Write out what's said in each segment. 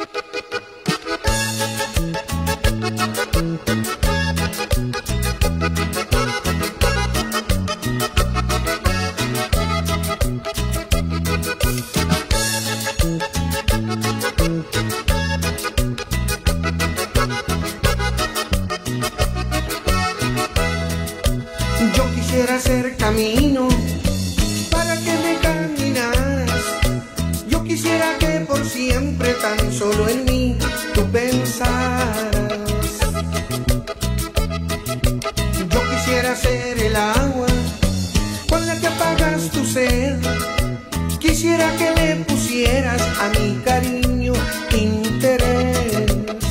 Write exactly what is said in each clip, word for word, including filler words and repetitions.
Yo quisiera hacer camino para que me caminaras. Yo quisiera que por siempre tan solo en mí tú pensaras. Yo quisiera ser el agua con la que apagas tu sed. Quisiera que le pusieras a mi cariño interés.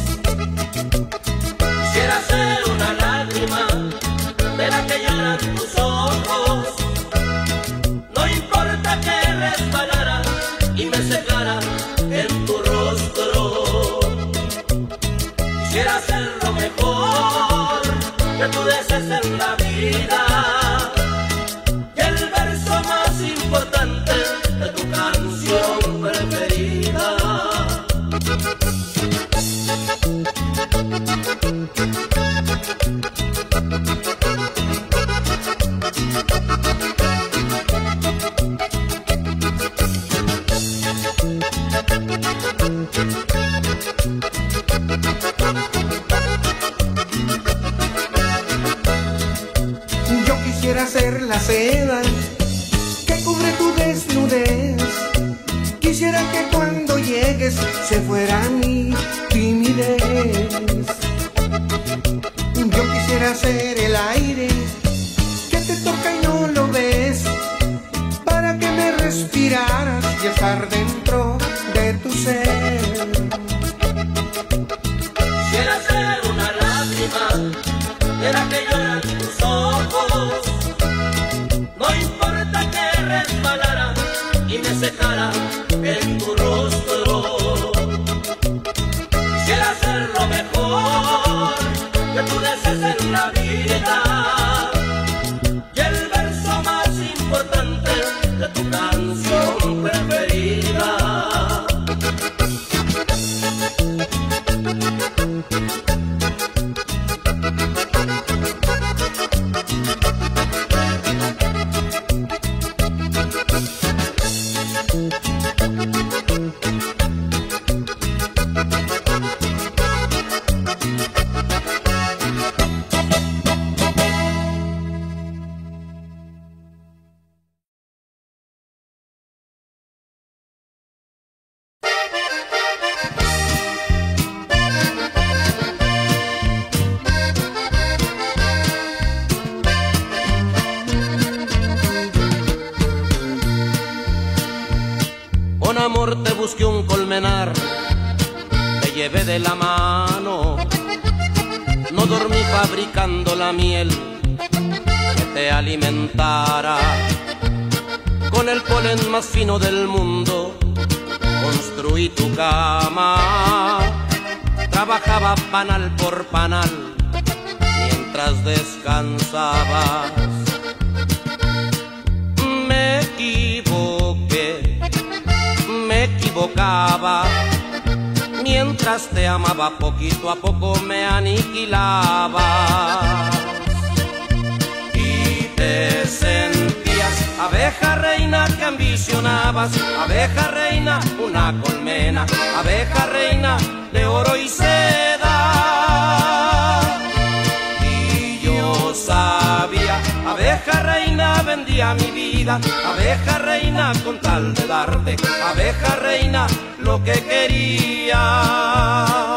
Quisiera ser una lágrima de la que lloran tus ojos. No importa que resbalara y me secara en tu rostro. Quisiera ser lo mejor que tú desees en la vida, y el verso más importante de tu canción preferida. Yo quisiera ser la seda que cubre tu desnudez. Quisiera que cuando llegues se fuera mi timidez. Yo quisiera ser el aire que te toca y no lo ves, para que me respiraras y estar dentro de tu ser. Quisiera ser una lágrima de la que lloran tus ojos. No importa que resbalara y me secara en tu rostro. Quisiera ser lo mejor que tú desees en la vida, y el verso más importante de tu canción preferida. Con amor te busqué un colmenar, te llevé de la mano. No dormí fabricando la miel que te alimentara. Con el polen más fino del mundo construí tu cama. Trabajaba panal por panal mientras descansabas. Me equivoqué, me equivocaba. Mientras te amaba, poquito a poco me aniquilaba. Y te sentías abeja reina que ambicionabas, abeja reina, una colmena, abeja reina de oro y seda. Y yo sabía, abeja reina vendía mi vida, abeja reina con tal de darte, abeja reina lo que querías.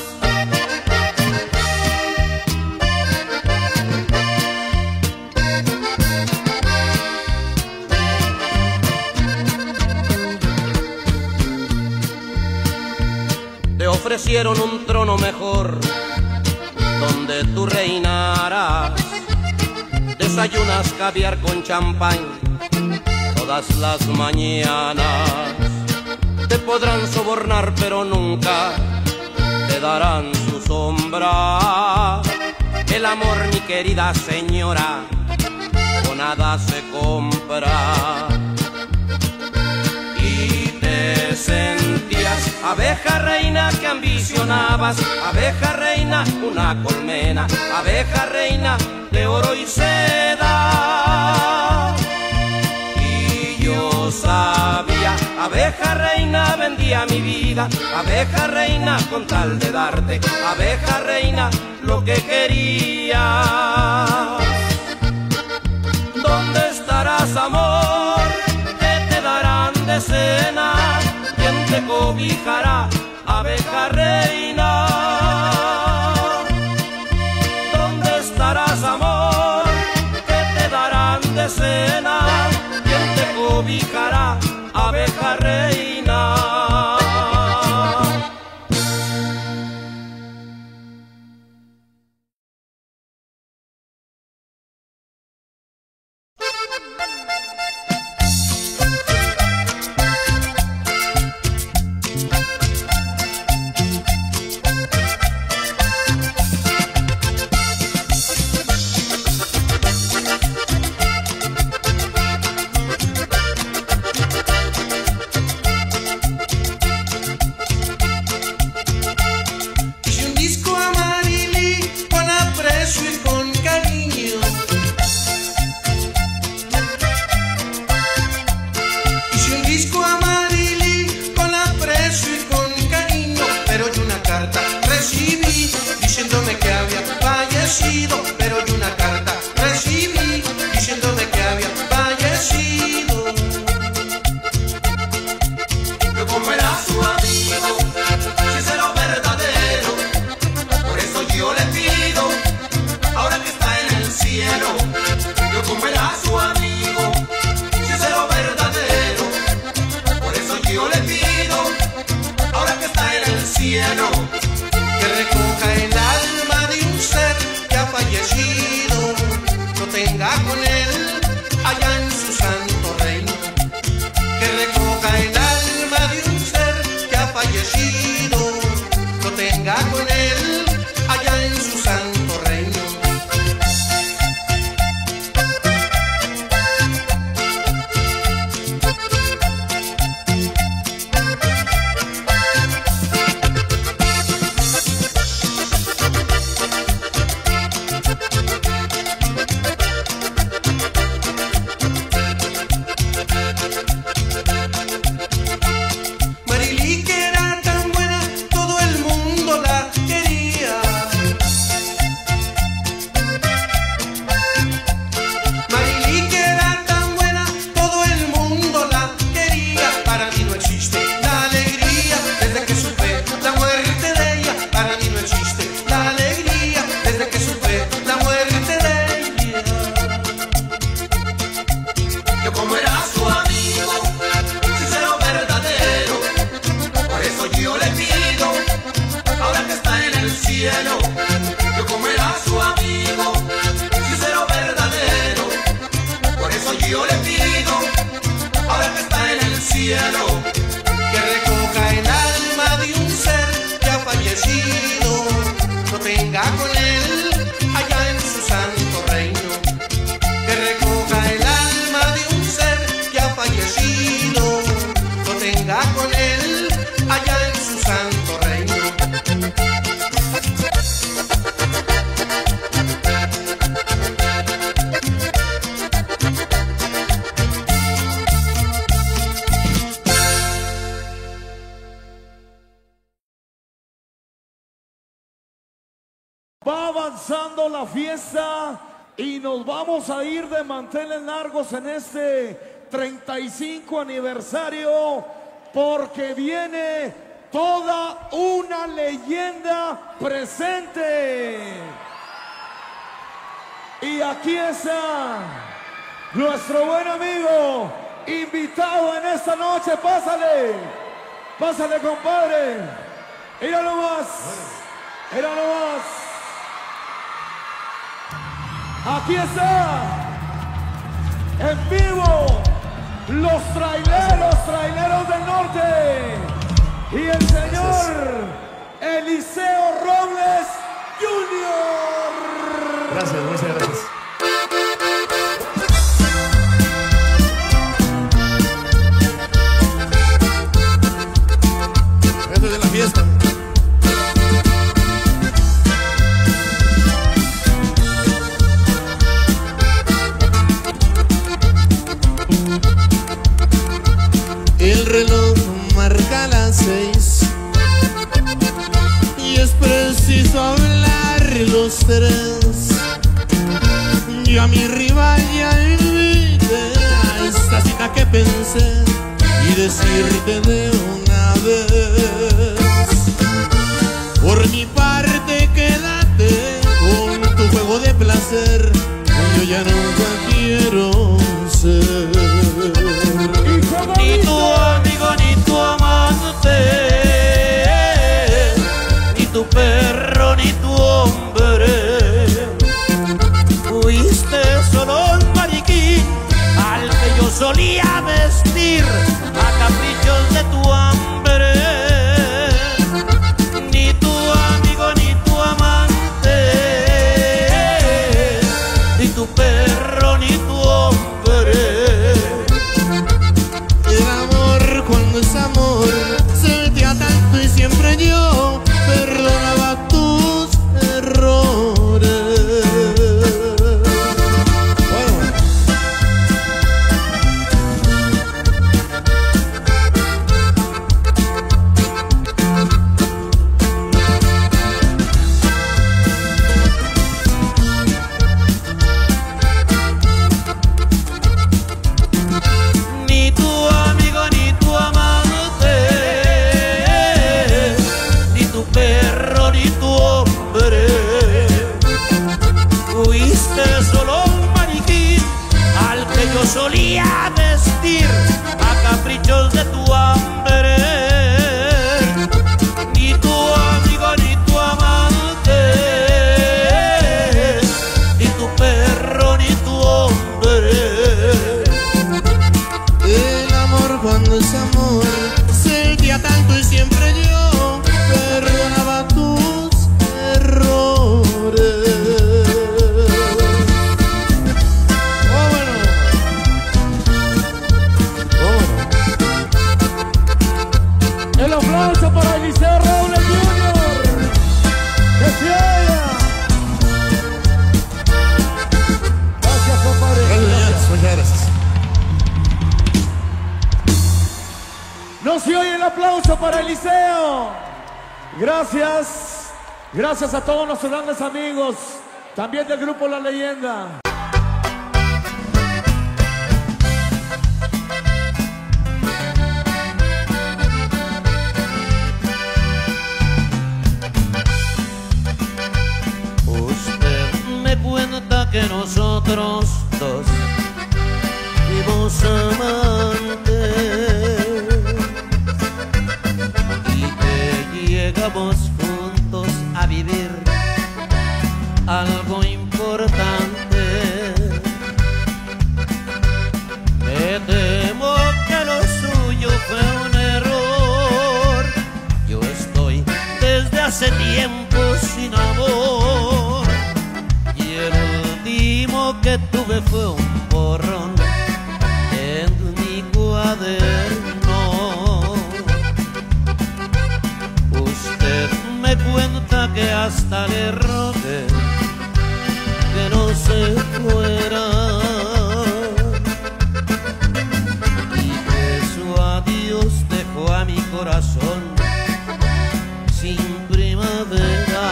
Te ofrecieron un trono mejor donde tú reinaras. Desayunas caviar con champán todas las mañanas. Te podrán sobornar pero nunca te darán su sombra. El amor, mi querida señora, con nada se compra. Y te sentías, abeja reina que ambicionabas, abeja reina, una colmena, abeja reina de oro y seda. Y yo sabía, abeja reina vendía mi vida, abeja reina con tal de darte, abeja reina lo que quería. ¿Dónde estarás, amor? ¿Qué te darán de cena? ¿Quién te cobijará, abeja reina? ¿Dónde estarás, amor? ¿Qué te darán de cena? ¿Quién te cobijará, abeja reina? Va avanzando la fiesta y nos vamos a ir de manteles largos en este treinta y cinco aniversario, porque viene toda una leyenda presente. Y aquí está nuestro buen amigo invitado en esta noche. Pásale, pásale, compadre. Mira nomás, mira nomás. Aquí está, en vivo, los traileros, traileros del norte. Y el señor Eliseo Robles junior Gracias, muchas gracias. fiesta. El reloj marca las seis y es preciso hablar los tres. Yo a mi rival ya invité a esta cita que pensé y decirte de una vez. Por mi parte quédate con tu juego de placer, yo ya nunca quiero ser ni tu amigo ni tu amante, ni tu perro ni tu hombre. Fuiste solo un mariquín al que yo solía vestir a caprichos de tu hambre. Ni tu amigo ni tu amante, ni tu perro ni tu hombre. El amor cuando es amor sentía tanto y siempre yo perdonaba tus errores. Solía vestir a caprichos de tu hambre. Ni tu amigo ni tu amante, ni tu perro ni tu hombre. El amor cuando es amor sentía tanto y siempre yo perdonaba tus errores. El aplauso para Eliseo Robles junior ¡Que se oiga! Gracias, compadre. Gracias, muchas gracias. No se oye el aplauso para Eliseo. Gracias. Gracias a todos nuestros grandes amigos, también del grupo La Leyenda. Que nosotros dos fuimos amantes y que llegamos juntos a vivir algo importante. Me temo que lo suyo fue un error. Yo estoy desde hace tiempo sin amor y el último que tuve fue un borrón en mi cuaderno. Usted me cuenta que hasta le rogué que no se fuera y que su adiós dejó a mi corazón sin primavera.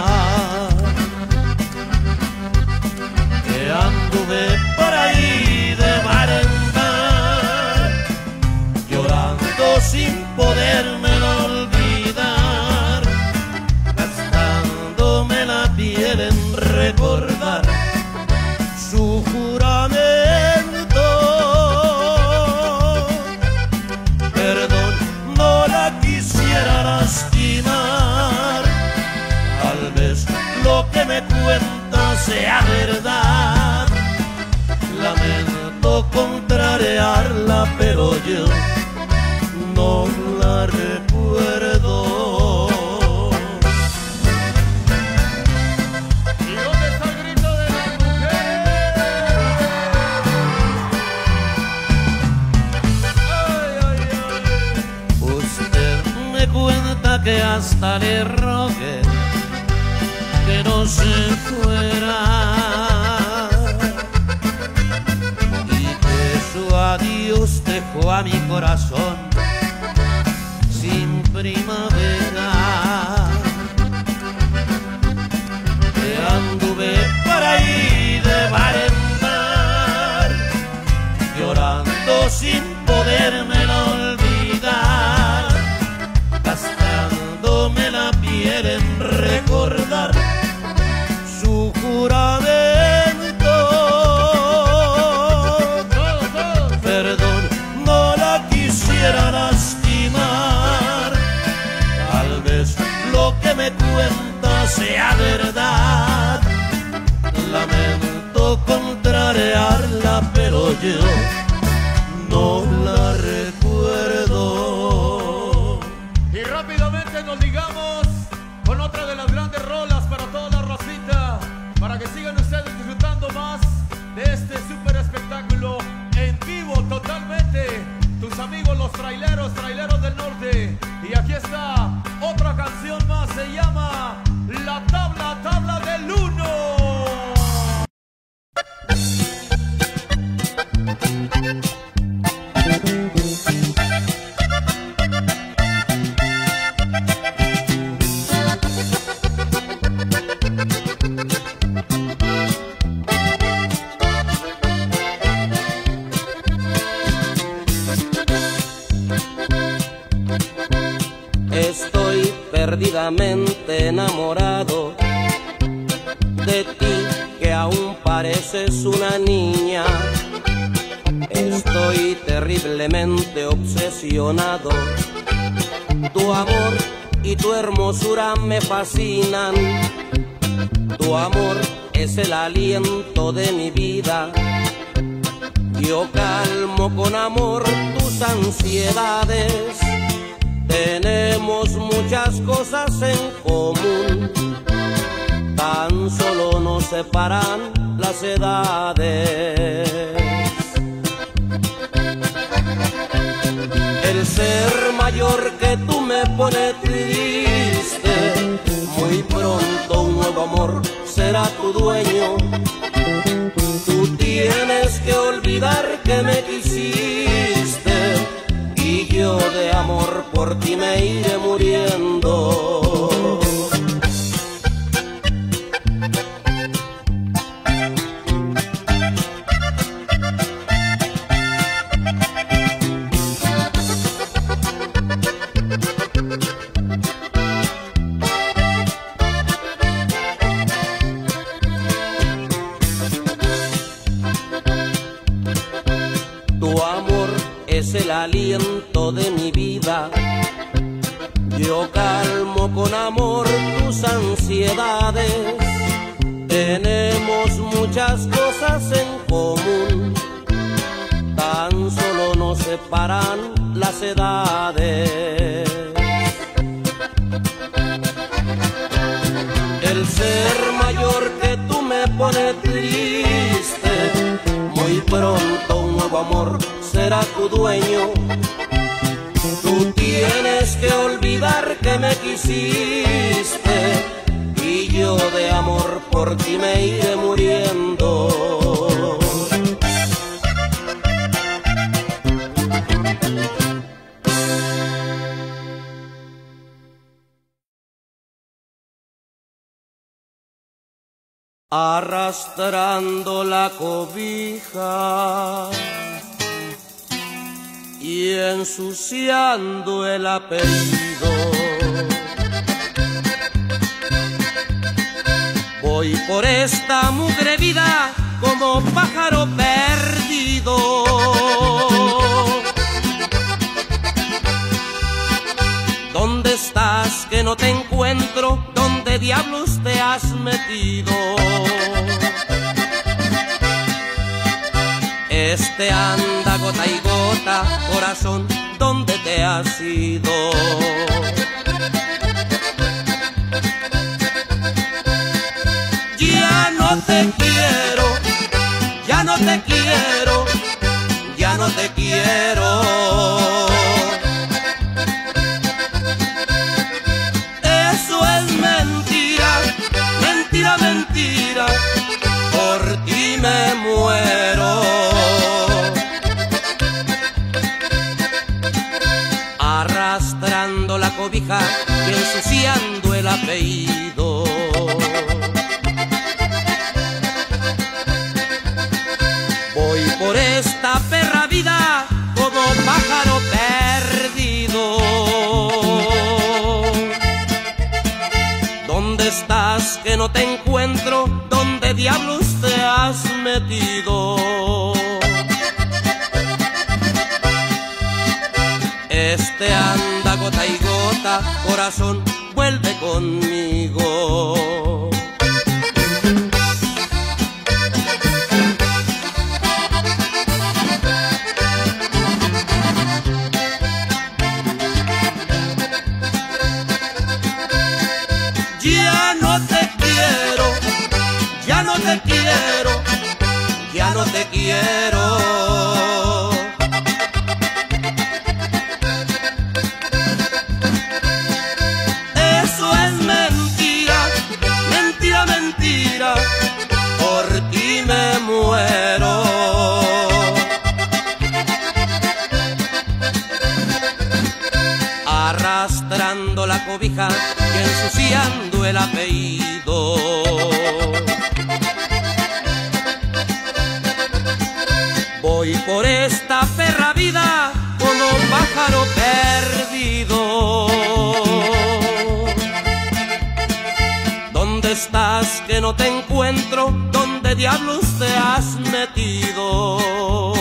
Anduve por ahí de mar en mar, llorando sin podérmelo olvidar, gastándome la piel en recordar su juramento. Perdón, no la quisiera lastimar, tal vez lo que me cuenta sea verdad. Lamento contrariarla, pero yo no la recuerdo. ¿Y dónde está el grito de las mujeres? Ay, ay, ay. Usted me cuenta que hasta le rogué que no se fuera y que su adiós dejó a mi corazón sin primavera. Que anduve por ahí de bar en bar, llorando sin podérmelo olvidar, gastándome la piel en recordar su juramento. Perdón, no la quisiera lastimar, tal vez lo que me cuenta sea verdad. Lamento contrariarla, pero yo no la recuerdo. Y rápidamente nos ligamos con otra de las grandes rolas para toda la racita, para que sigan ustedes disfrutando más de este super espectáculo en vivo totalmente. Tus amigos los traileros, traileros del norte. Y aquí está otra canción más, se llama La Tabla, Tabla del Uno. Estoy perdidamente enamorado de ti, que aún pareces una niña. Estoy terriblemente obsesionado. Tu amor y tu hermosura me fascinan. Tu amor es el aliento de mi vida. Yo calmo con amor tus ansiedades. Tenemos muchas cosas en común, tan solo nos separan las edades. El ser mayor que tú me pone triste. Muy pronto un nuevo amor será tu dueño. Tú tienes que olvidar que me quisiste, y yo de amor por ti me iré muriendo. Tu amor es el aliento de mi vida. Yo calmo con amor tus ansiedades. Tenemos muchas cosas en común, tan solo nos separan las edades. El ser mayor que tú me pone triste. Muy pronto un nuevo amor será tu dueño. Tú tienes que olvidar que me quisiste, y yo de amor por ti me iré muriendo. Arrastrando la cobija y ensuciando el apellido, voy por esta mugre vida como pájaro perdido. ¿Dónde estás que no te encuentro? ¿Dónde diablos te has metido? Este anda gota y gota, corazón, ¿dónde te has ido? Ya no te quiero, ya no te quiero, ya no te quiero. y ensuciando el apellido. Voy por esta perra vida como pájaro perdido. ¿Dónde estás que no te encuentro? ¿Dónde diablos te has metido? Este anda gota y gota, corazón, vuelve conmigo. Ya no te quiero, ya no te quiero, ya no te quiero. Eso es mentira, mentira, mentira, por ti me muero. Arrastrando la cobija y ensuciando el apellido. Voy por esta perra vida como pájaro perdido. ¿Dónde estás que no te encuentro? ¿Dónde diablos te has metido?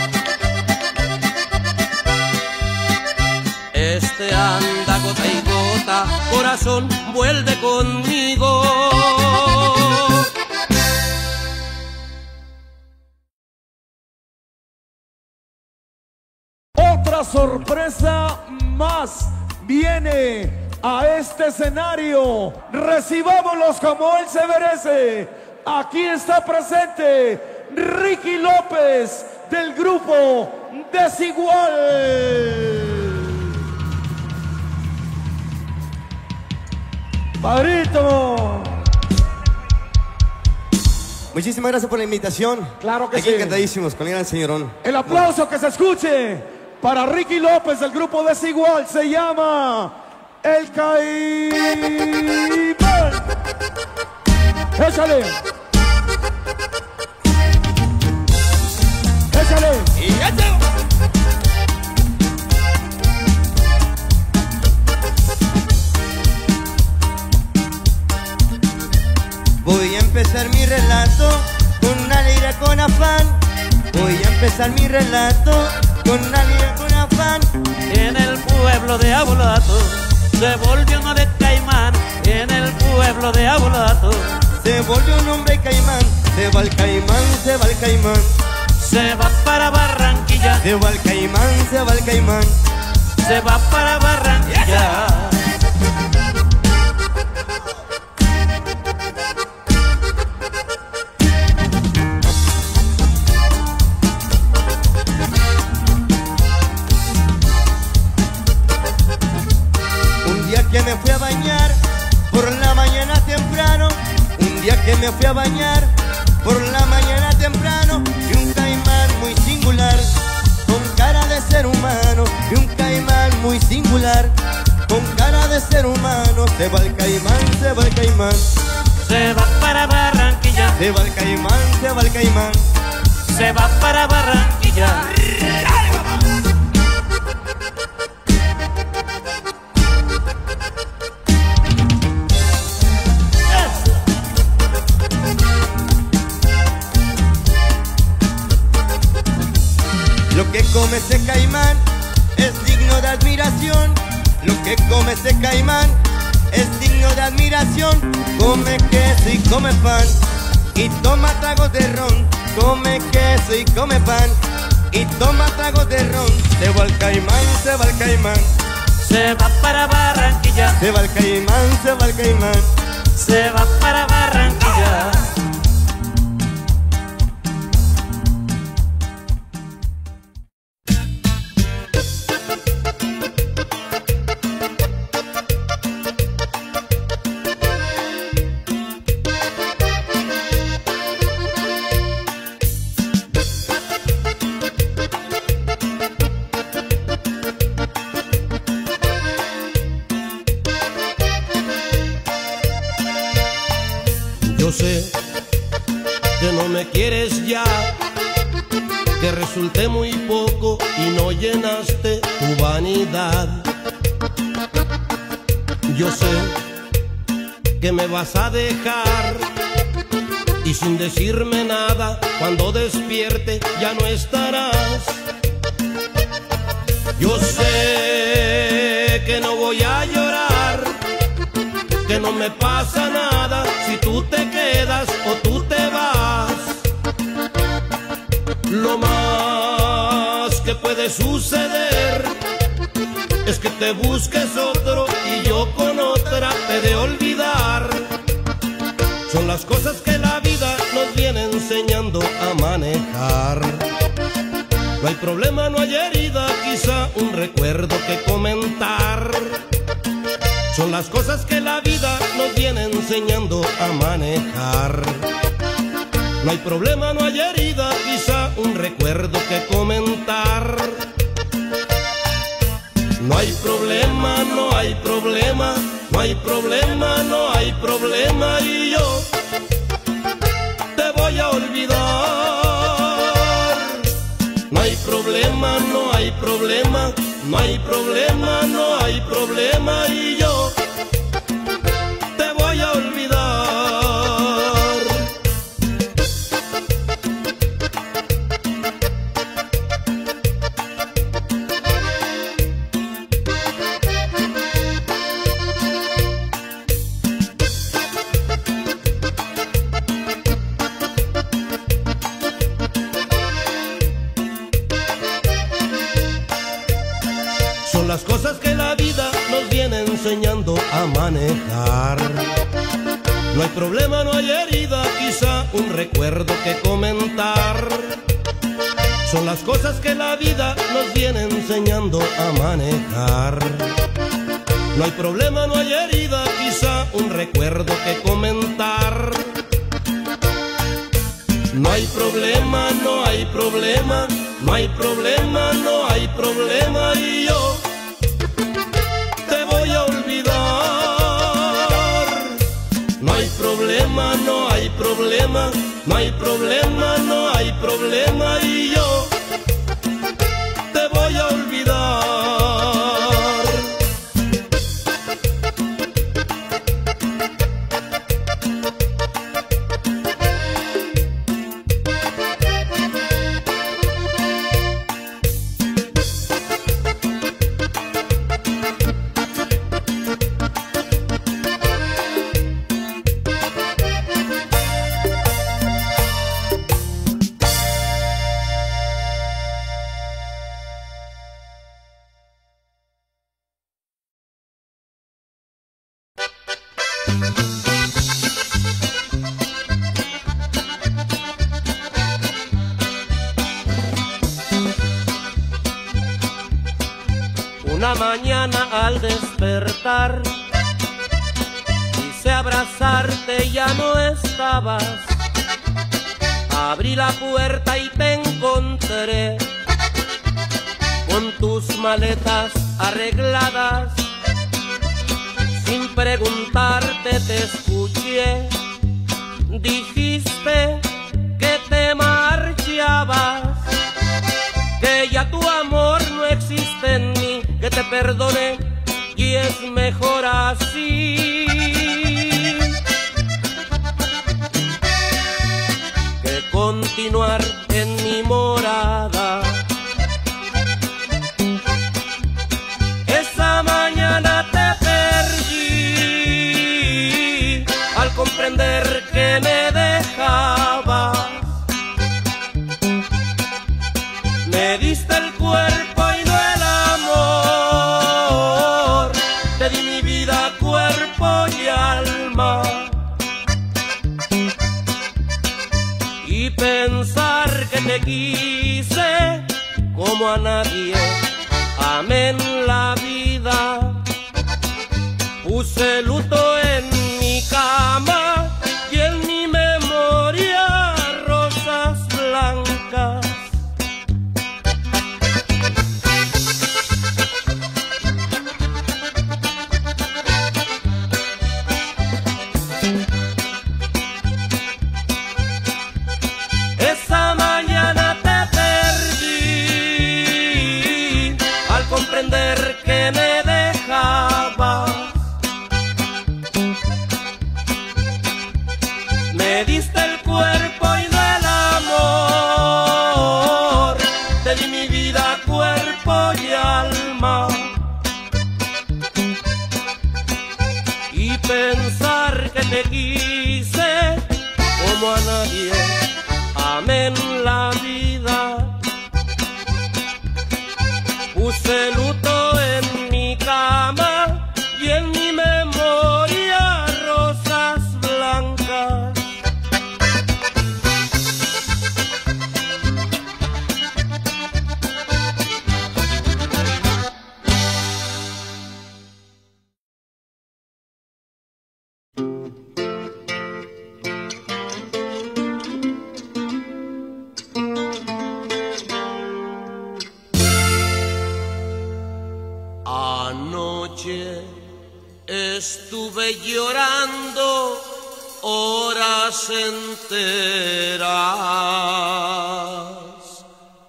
Este anda gota y gota, corazón, vuelve conmigo. Otra sorpresa más viene a este escenario. Recibámoslos como él se merece. Aquí está presente Ricky López del grupo Desigual. Padrito. Muchísimas gracias por la invitación. Claro que Aquí sí. encantadísimos con el gran señorón. El aplauso que se escuche para Ricky López del grupo Desigual. Se llama El Caimán. Échale. Échale. Y échale. Voy a empezar mi relato con alegría, con afán. Voy a empezar mi relato con alegría, con afán. En el pueblo de Abolato se volvió un ave caimán. En el pueblo de Abolato se volvió un hombre caimán. Se va el caimán, se va el caimán. Se va para Barranquilla. Se va el caimán, se va el caimán. Se va para Barranquilla. Que me fui a bañar por la mañana temprano. Un día que me fui a bañar por la mañana temprano. Y un caimán muy singular, con cara de ser humano. Y un caimán muy singular, con cara de ser humano. Se va el caimán, se va el caimán. Se va para Barranquilla. Se va el caimán, se va el caimán. Se va para Barranquilla. Lo que come ese caimán es digno de admiración. Lo que come ese caimán es digno de admiración. Come queso y come pan y toma tragos de ron. Come queso y come pan y toma tragos de ron. Se va el caimán, se va el caimán. Se va para Barranquilla. Se va el caimán, se va el caimán. Se va para Barranquilla. Yo sé que no me quieres ya, que resulté muy poco y no llenaste tu vanidad. Yo sé que me vas a dejar y sin decirme nada, cuando despierte ya no estarás. Yo sé que no voy a llorar, que no me pasa nada si tú te quedas o tú te vas. Lo más que puede suceder es que te busques otro y yo con otra te de olvidar. Son las cosas que la vida nos viene enseñando a manejar. No hay problema, no hay herida, quizá un recuerdo que comentar. Son las cosas que la vida nos viene enseñando a manejar. No hay problema, no hay herida, quizá un recuerdo que comentar. No hay problema, no hay problema, no hay problema, no hay problema y yo te voy a olvidar. No hay problema, no hay problema, no hay problema, no hay problema y yo te voy a olvidar. Las cosas que la vida nos viene enseñando a manejar. No hay problema, no hay herida, quizá un recuerdo que comentar. Son las cosas que la vida nos viene enseñando a manejar. No hay problema, no hay herida, quizá un recuerdo que comentar. No hay problema, no hay problema, no hay problema, no hay problema y yo te voy a olvidar. No hay problema, no hay problema, no hay problema, no hay problema y yo te voy a olvidar. Una mañana al despertar quise abrazarte y ya no estabas. Abrí la puerta y te encontré con tus maletas arregladas. Sin preguntarte te escuché, dijiste que te marchabas, que ya tu amor no existe en mí, que te perdone y es mejor así. Que continuar en mi morada. Esa mañana te perdí al comprender que me dejabas. Me diste el cuerpo y no el amor, te di mi vida, cuerpo y alma. Y pensar que te quise como a nadie amé en la vida. Puse luto en mi cama y en mi memoria rosas blancas. y pensar que te quise como a nadie amé en la vida. Puse luto en mi cama y en mi memoria rosas blancas. Anoche estuve llorando horas enteras,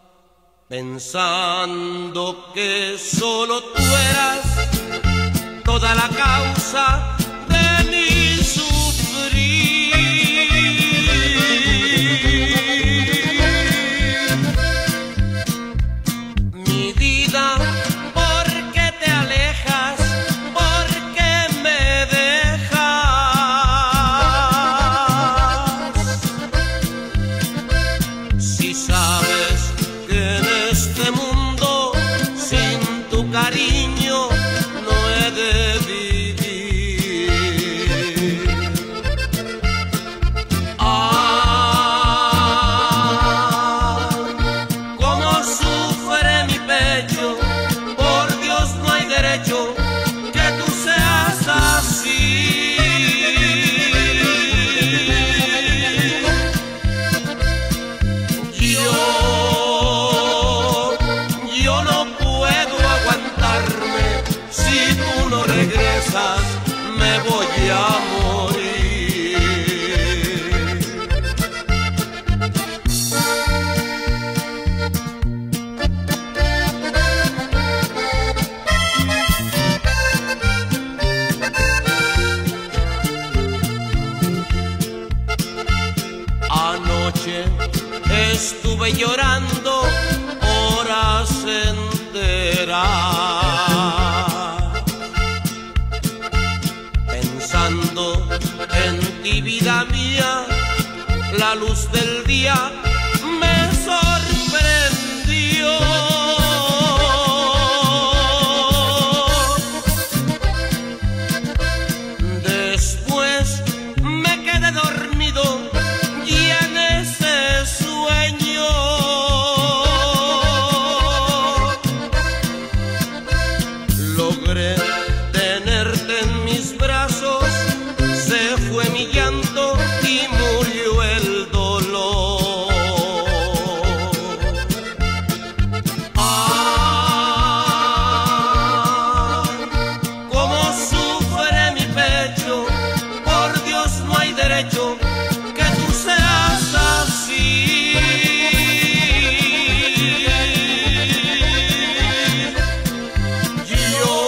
pensando que solo tú eras toda la causa de mi sufrir. Mi vida, cariño no he de vivir. Ah, cómo sufre mi pecho, por Dios no hay derecho que tú seas así. Yo, yo no puedo aguantarme, si tú no regresas me voy a morir. Anoche estuve llorando horas enteras, pensando en ti, vida mía. La luz del día me sorprendió. Después me quedé dormido y en ese sueño logré tenerte en mis brazos. Se fue mi llanto y murió el dolor. Ah, cómo sufre mi pecho, por Dios no hay derecho que tú seas así. Yo,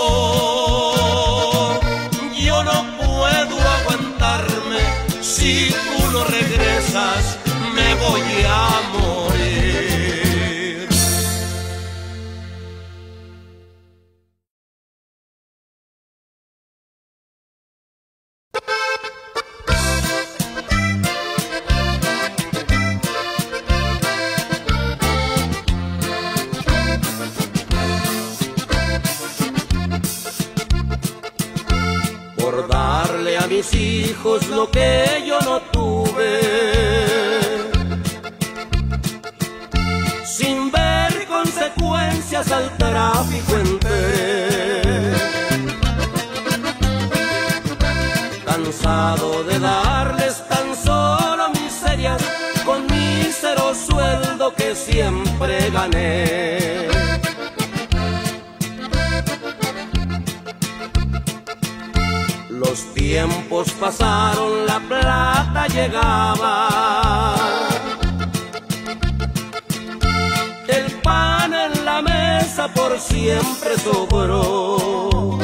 yo no puedo aguantarme, si tú no regresas me voy a morir. Por darle a mis hijos lo que yo no tuve, sin ver consecuencias al tráfico entré, cansado de darles tan solo miserias con mísero sueldo que siempre gané. Los tiempos pasaron, la plata llegaba, el pan en la mesa por siempre sobró,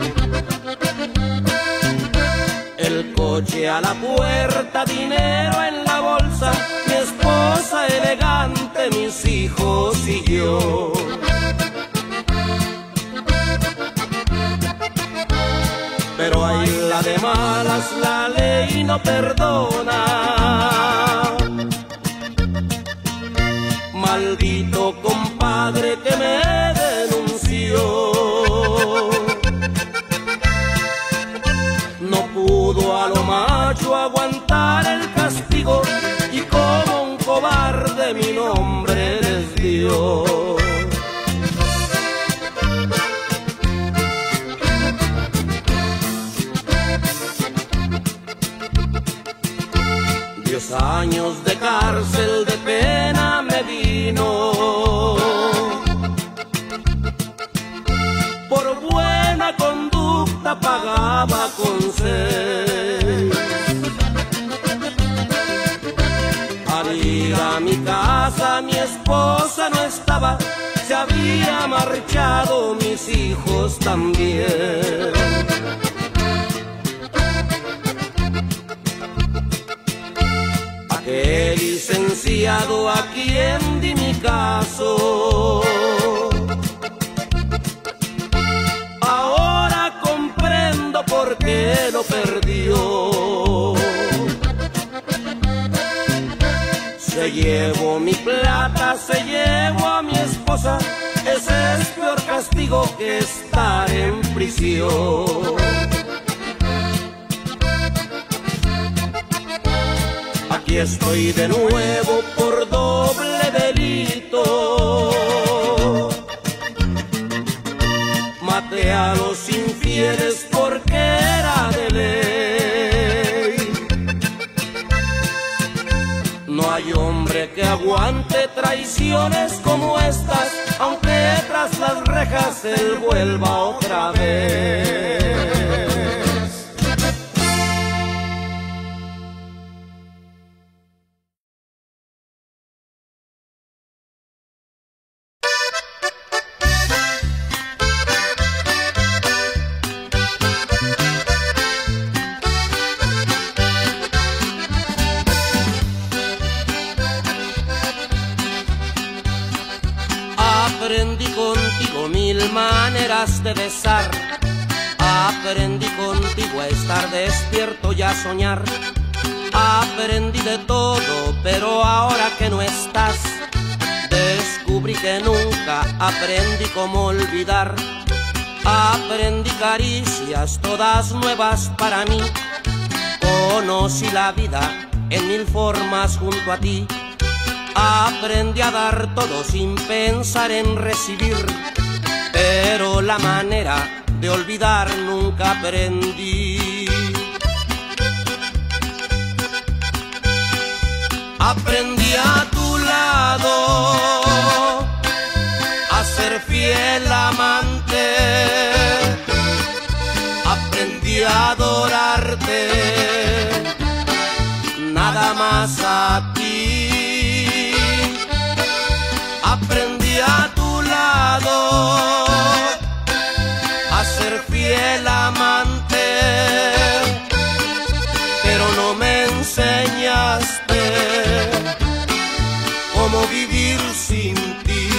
el coche a la puerta, dinero en la bolsa, mi esposa elegante, mis hijos y yo. Pero hay la de malas la ley no perdona. Maldito compadre que me denunció, no pudo a lo macho aguantar el castigo y como un cobarde mi nombre les dio. Diez años de cárcel de pena me vino, por buena conducta pagaba con seis. Al ir a mi casa mi esposa no estaba, se había marchado mis hijos también. El licenciado a quien di mi caso, ahora comprendo por qué lo perdió. Se llevó mi plata, se llevó a mi esposa, ese es peor castigo que estar en prisión. Aquí estoy de nuevo por doble delito. Maté a los infieles porque era de ley. No hay hombre que aguante traiciones como estas, aunque tras las rejas él vuelva otra vez. Aprendí contigo mil maneras de besar, aprendí contigo a estar despierto y a soñar. Aprendí de todo, pero ahora que no estás, descubrí que nunca aprendí cómo olvidar. Aprendí caricias todas nuevas para mí, conocí la vida en mil formas junto a ti. Aprendí a dar todo sin pensar en recibir, pero la manera de olvidar nunca aprendí. Aprendí a tu lado a ser fiel amante, aprendí a adorarte nada más a ti. Aprendí a tu lado a ser fiel amante, pero no me enseñaste cómo vivir sin ti.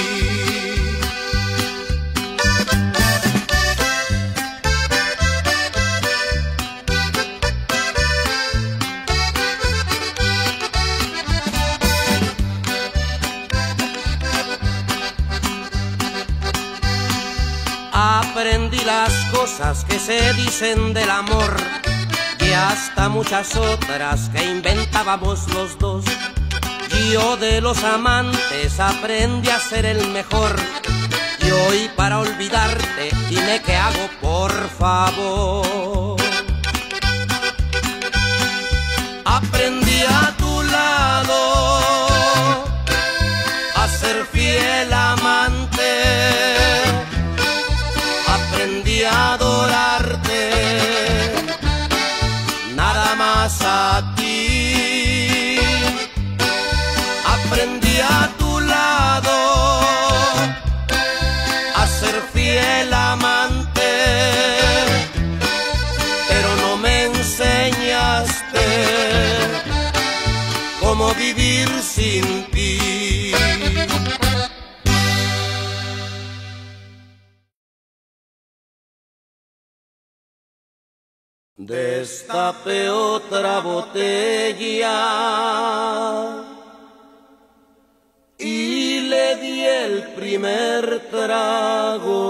Aprendí las cosas que se dicen del amor y hasta muchas otras que inventábamos los dos. Yo de los amantes aprendí a ser el mejor, y hoy para olvidarte dime qué hago, por favor. Aprendí a tu lado a ser fiel amante, aprendí a adorarte nada más a ti. Aprendí a tu lado a ser fiel amante, pero no me enseñaste cómo vivir sin ti. Destapé otra botella y le di el primer trago.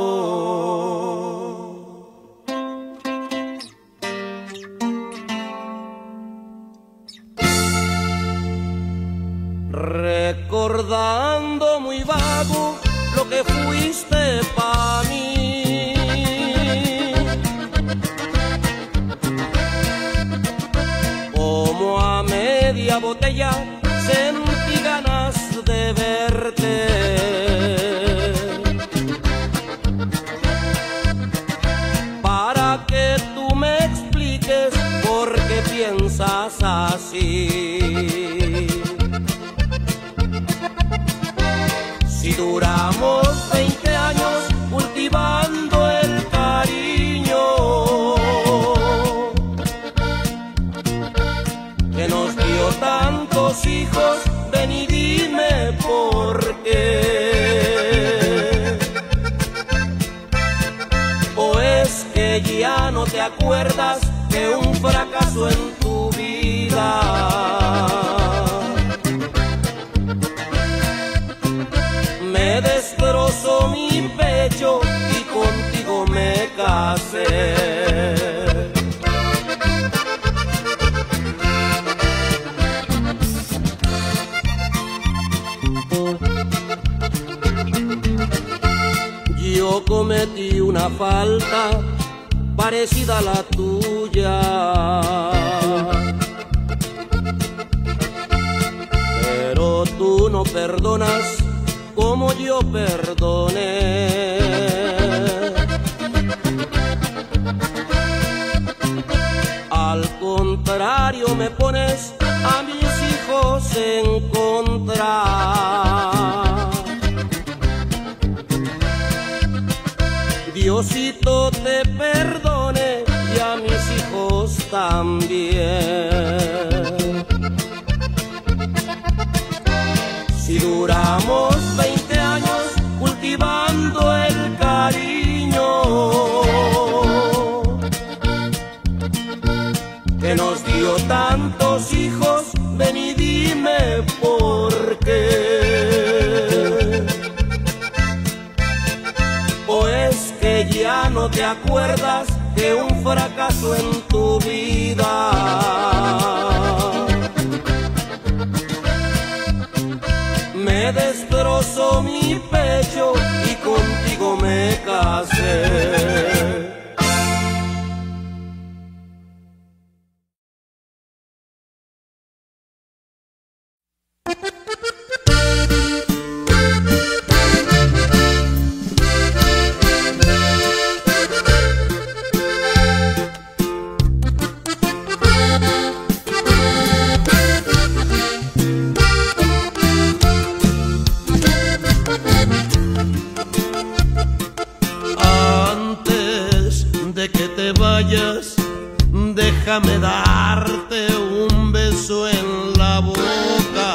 Recordando muy vago lo que fuiste pa' mí. Como a media botella sentí ganas de verte. Para que tú me expliques por qué piensas así. Si duramos veinte años cultivando el cariño que nos dio tantos hijos, ven y dime por qué. ¿O es que ya no te acuerdas de un fracaso en tu vida? Me destrozó mi pecho y contigo me casé. Yo cometí una falta parecida a la tuya, pero tú no perdonas como yo perdoné. Al contrario, me pones a mis hijos en contra. Diosito te perdone y a mis hijos también. Si duramos veinte años cultivando el cariño que nos dio tantos hijos, ven y dime por qué. ¿O es que ya no te acuerdas de un fracaso en tu vida? Me destrozó mi pecho y contigo me casé. Déjame darte un beso en la boca.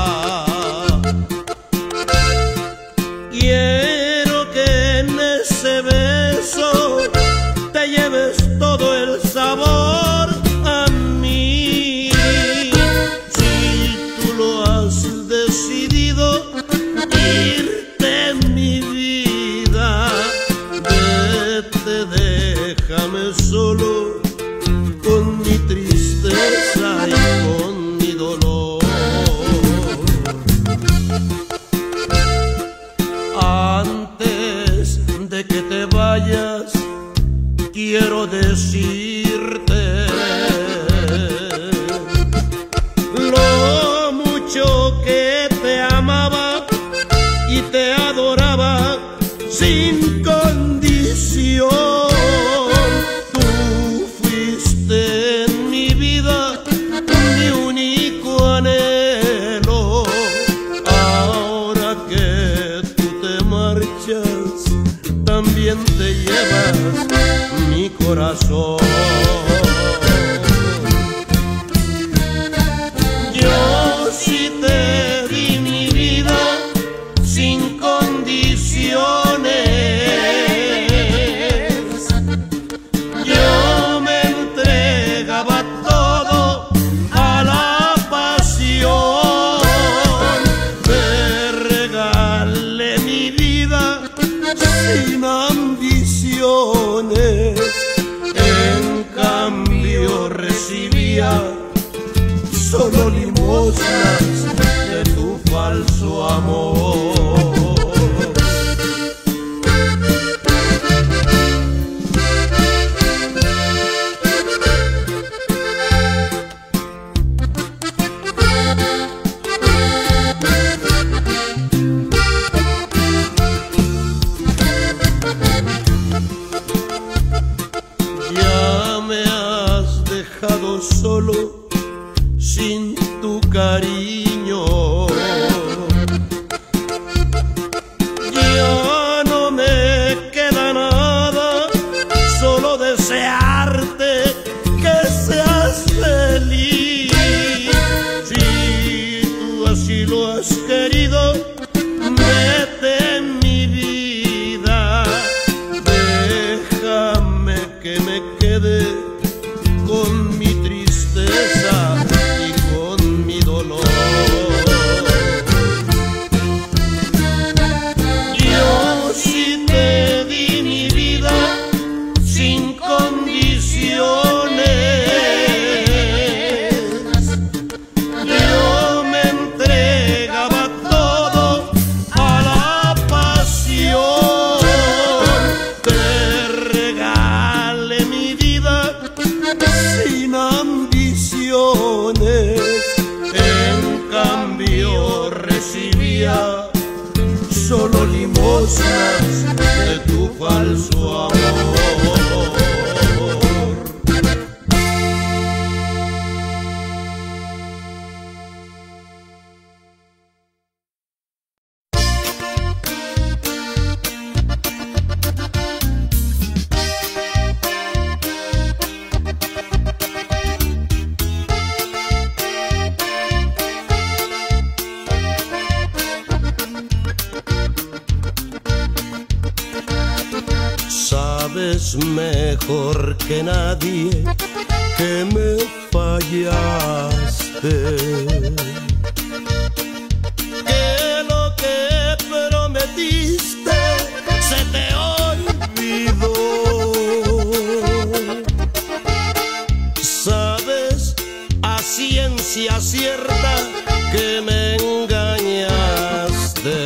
Quiero que en ese beso te lleves todo el sabor a mí. Si tú lo has decidido, irte mi vida, vete, déjame solo con mi tristeza y con mi dolor. Antes de que te vayas, quiero decirte lo mucho que te amaba y te adoraba sin condición. En mi vida, mi único anhelo. Ahora que tú te marchas, también te llevas mi corazón. Yo sí te di mi vida sin condiciones. Yo me entregué recibía solo limosnas de tu falso amor. Ya me has dejado solo sin tu cariño. Ya no me queda nada, solo desearte que seas feliz. Si tú así lo has querido, vete en mi vida. Déjame que me quede con mi tristeza y con mi dolor. Yo sí te di mi vida sin condiciones. Yo me entregaba todo a la pasión. Te regalé mi vida sin ambiciones, en cambio recibía solo limosnas de tu falso amor. Sabes mejor que nadie que me fallaste, que lo que prometiste se te olvidó. Sabes a ciencia cierta que me engañaste,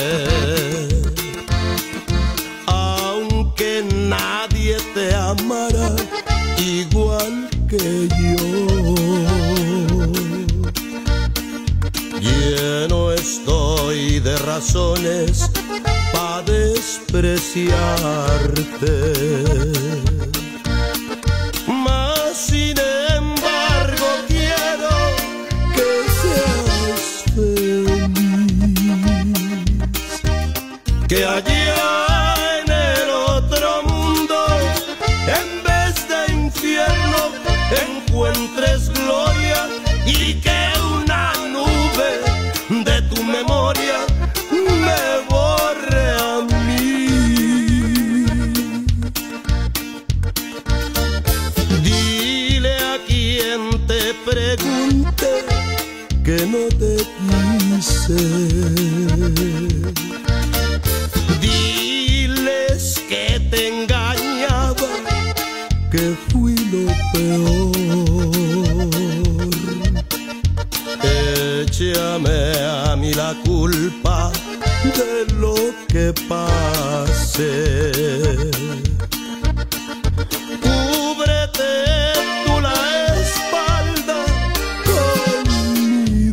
nadie te amará igual que yo. Lleno estoy de razones para despreciarte, mas sin embargo quiero que seas feliz, que allá encuentres gloria y que una nube de tu memoria me borre a mí. Dile a quien te pregunte que no te quise. Diles que te engañaba, que fui lo peor. Échame a mí la culpa de lo que pase. Cúbrete tú la espalda con mi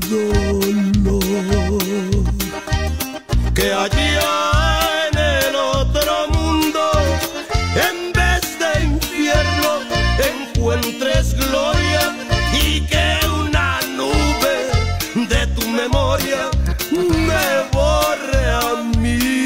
dolor, que allá en el otro mundo, en vez de infierno, encuentres gloria y que una nube de tu memoria me borre a mí.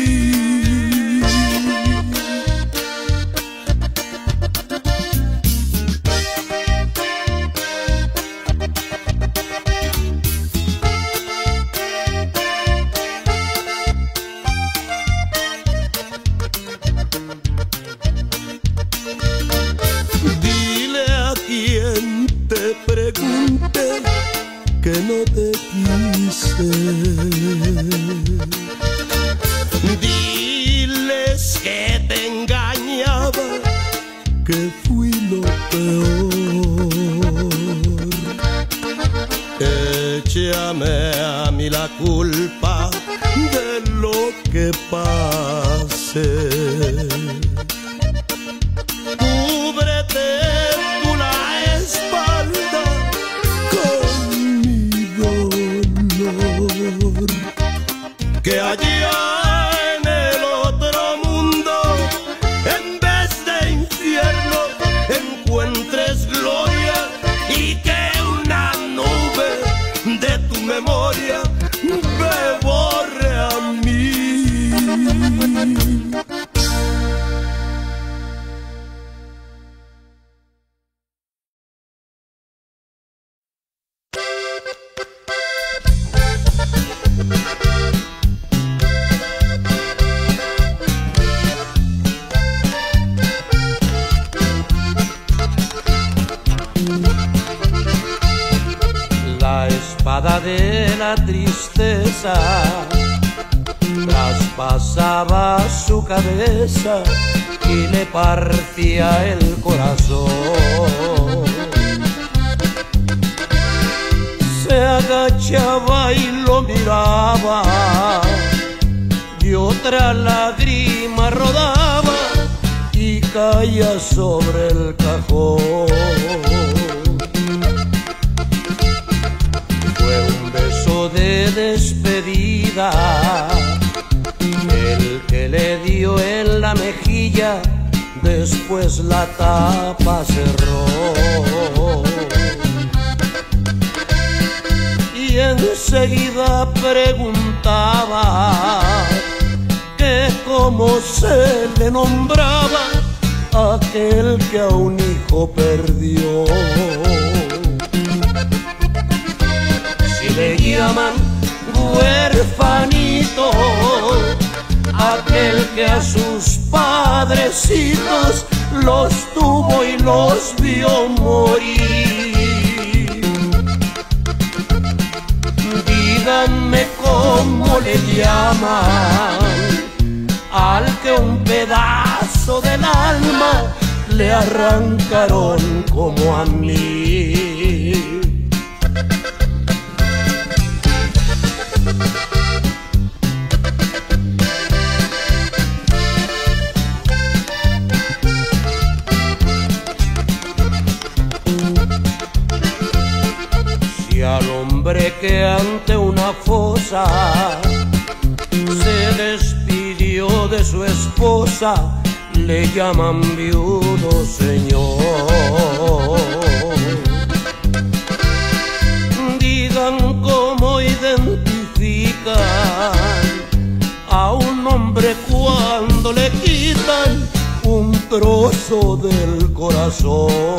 Dile a quien te pregunte que no te quise. Diles que te engañaba, que fui lo peor. échame a mí la culpa de lo que pase. Cúbrete tú la espalda con mi dolor, que allá en el otro mundo, en vez de infierno, encuentres gloria, y que una nube de tu memoria me borre a mí. La espada de la tristeza traspasaba su cabeza y le partía el corazón. Se agachaba y lo miraba, y otra lágrima rodaba y caía sobre el cajón. Fue un beso de despedida el que le dio en la mejilla, después la tapa cerró. Y enseguida preguntaba que cómo se le nombraba aquel que a un hijo perdió. Si le llaman huerfanito aquel que a sus padrecitos los tuvo y los vio morir. Díganme cómo le llaman al que un pedazo del alma le arrancaron como a mí. Si al hombre que ante una fosa se despidió de su esposa le llaman viudo, señor, digan cómo identifican a un hombre cuando le quitan un trozo del corazón.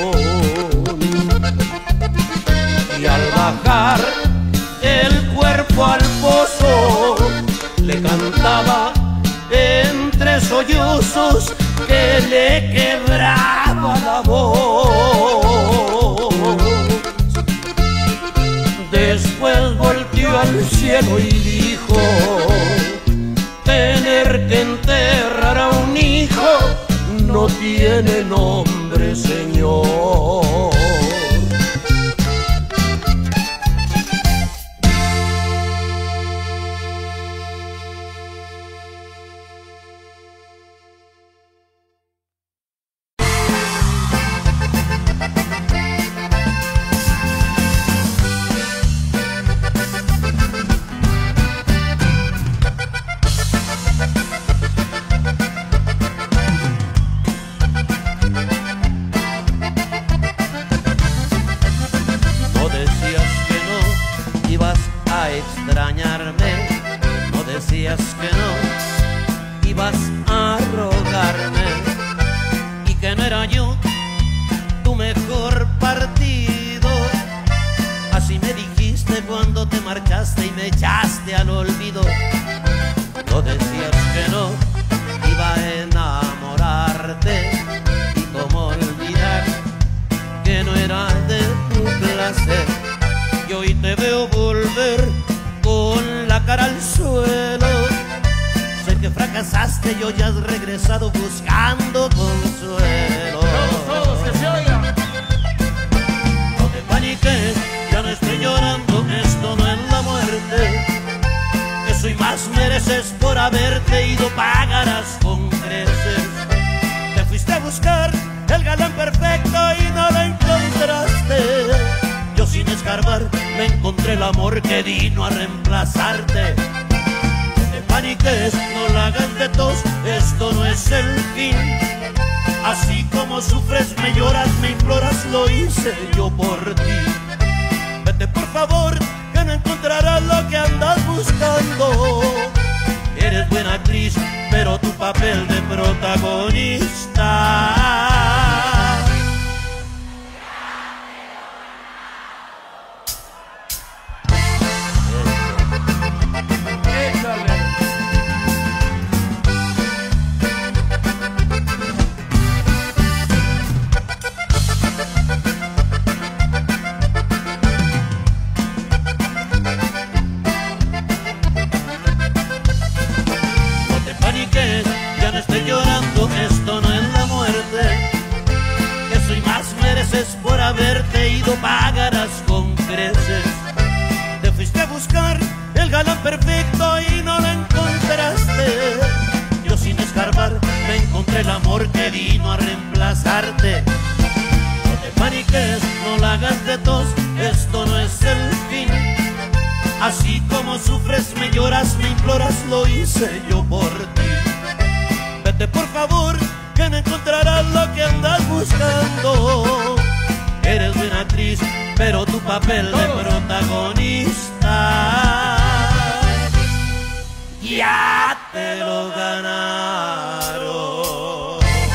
Y al bajar el cuerpo al pozo le cantaba entre sollozos que le quebraba la voz. Después volteó al cielo y dijo: tener que enterrar a un hijo no tiene nombre, señor. Extrañarme, no decías que no, ibas a rogarme, y que no era yo tu mejor partido. Así me dijiste cuando te marchaste y me echaste al olvido. No decías que no, iba a enamorarte, y cómo olvidar que no era de tu placer. Y hoy te veo volver con la cara al suelo. Sé que fracasaste y hoy has regresado buscando consuelo. Todos, todos, que se oiga. No te paniques, ya no estoy llorando, estoy mereces por haberte ido, pagarás con creces. Te fuiste a buscar el galán perfecto y no lo encontraste. Yo sin escarbar me encontré el amor que vino a reemplazarte. No te paniques, no la hagas de tos, esto no es el fin. Así como sufres, me lloras, me imploras, lo hice yo por ti. Vete por favor, que no encontrarás lo que andas buscando. Eres buena actriz, pero tu papel de protagonista. Ya no estoy llorando, esto no es la muerte. Que soy más mereces por haberte ido, pagarás con creces. Te fuiste a buscar el galán perfecto y no lo encontraste. Yo sin escarbar me encontré el amor que vino a reemplazarte. No te paniques, no la hagas de tos, esto no es el fin. Así como sufres, me lloras, me imploras, lo hice yo por ti. Vete por favor, que no encontrarás lo que andas buscando. Eres buena actriz, pero tu papel de protagonista ya te lo ganaron.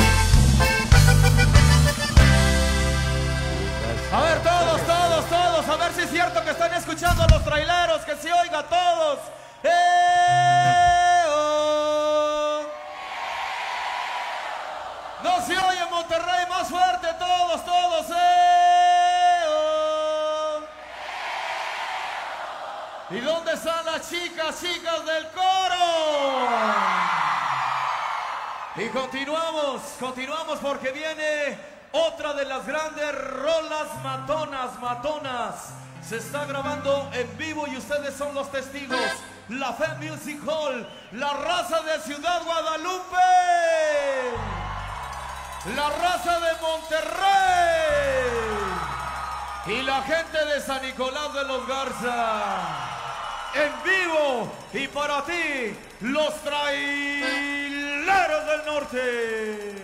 A ver, todos, todos, todos, a ver si es cierto que están escuchando a los traileros, que se oiga a todos. ¡Eh, oh! No se oye en Monterrey, más fuerte, todos, todos. ¡Eh, oh! ¿Y dónde están las chicas, chicas del coro? Y continuamos, continuamos porque viene otra de las grandes rolas matonas, matonas. Se está grabando en vivo y ustedes son los testigos. La Fe Music Hall, la raza de Ciudad Guadalupe, la raza de Monterrey y la gente de San Nicolás de los Garza. En vivo y para ti, los traileros del norte.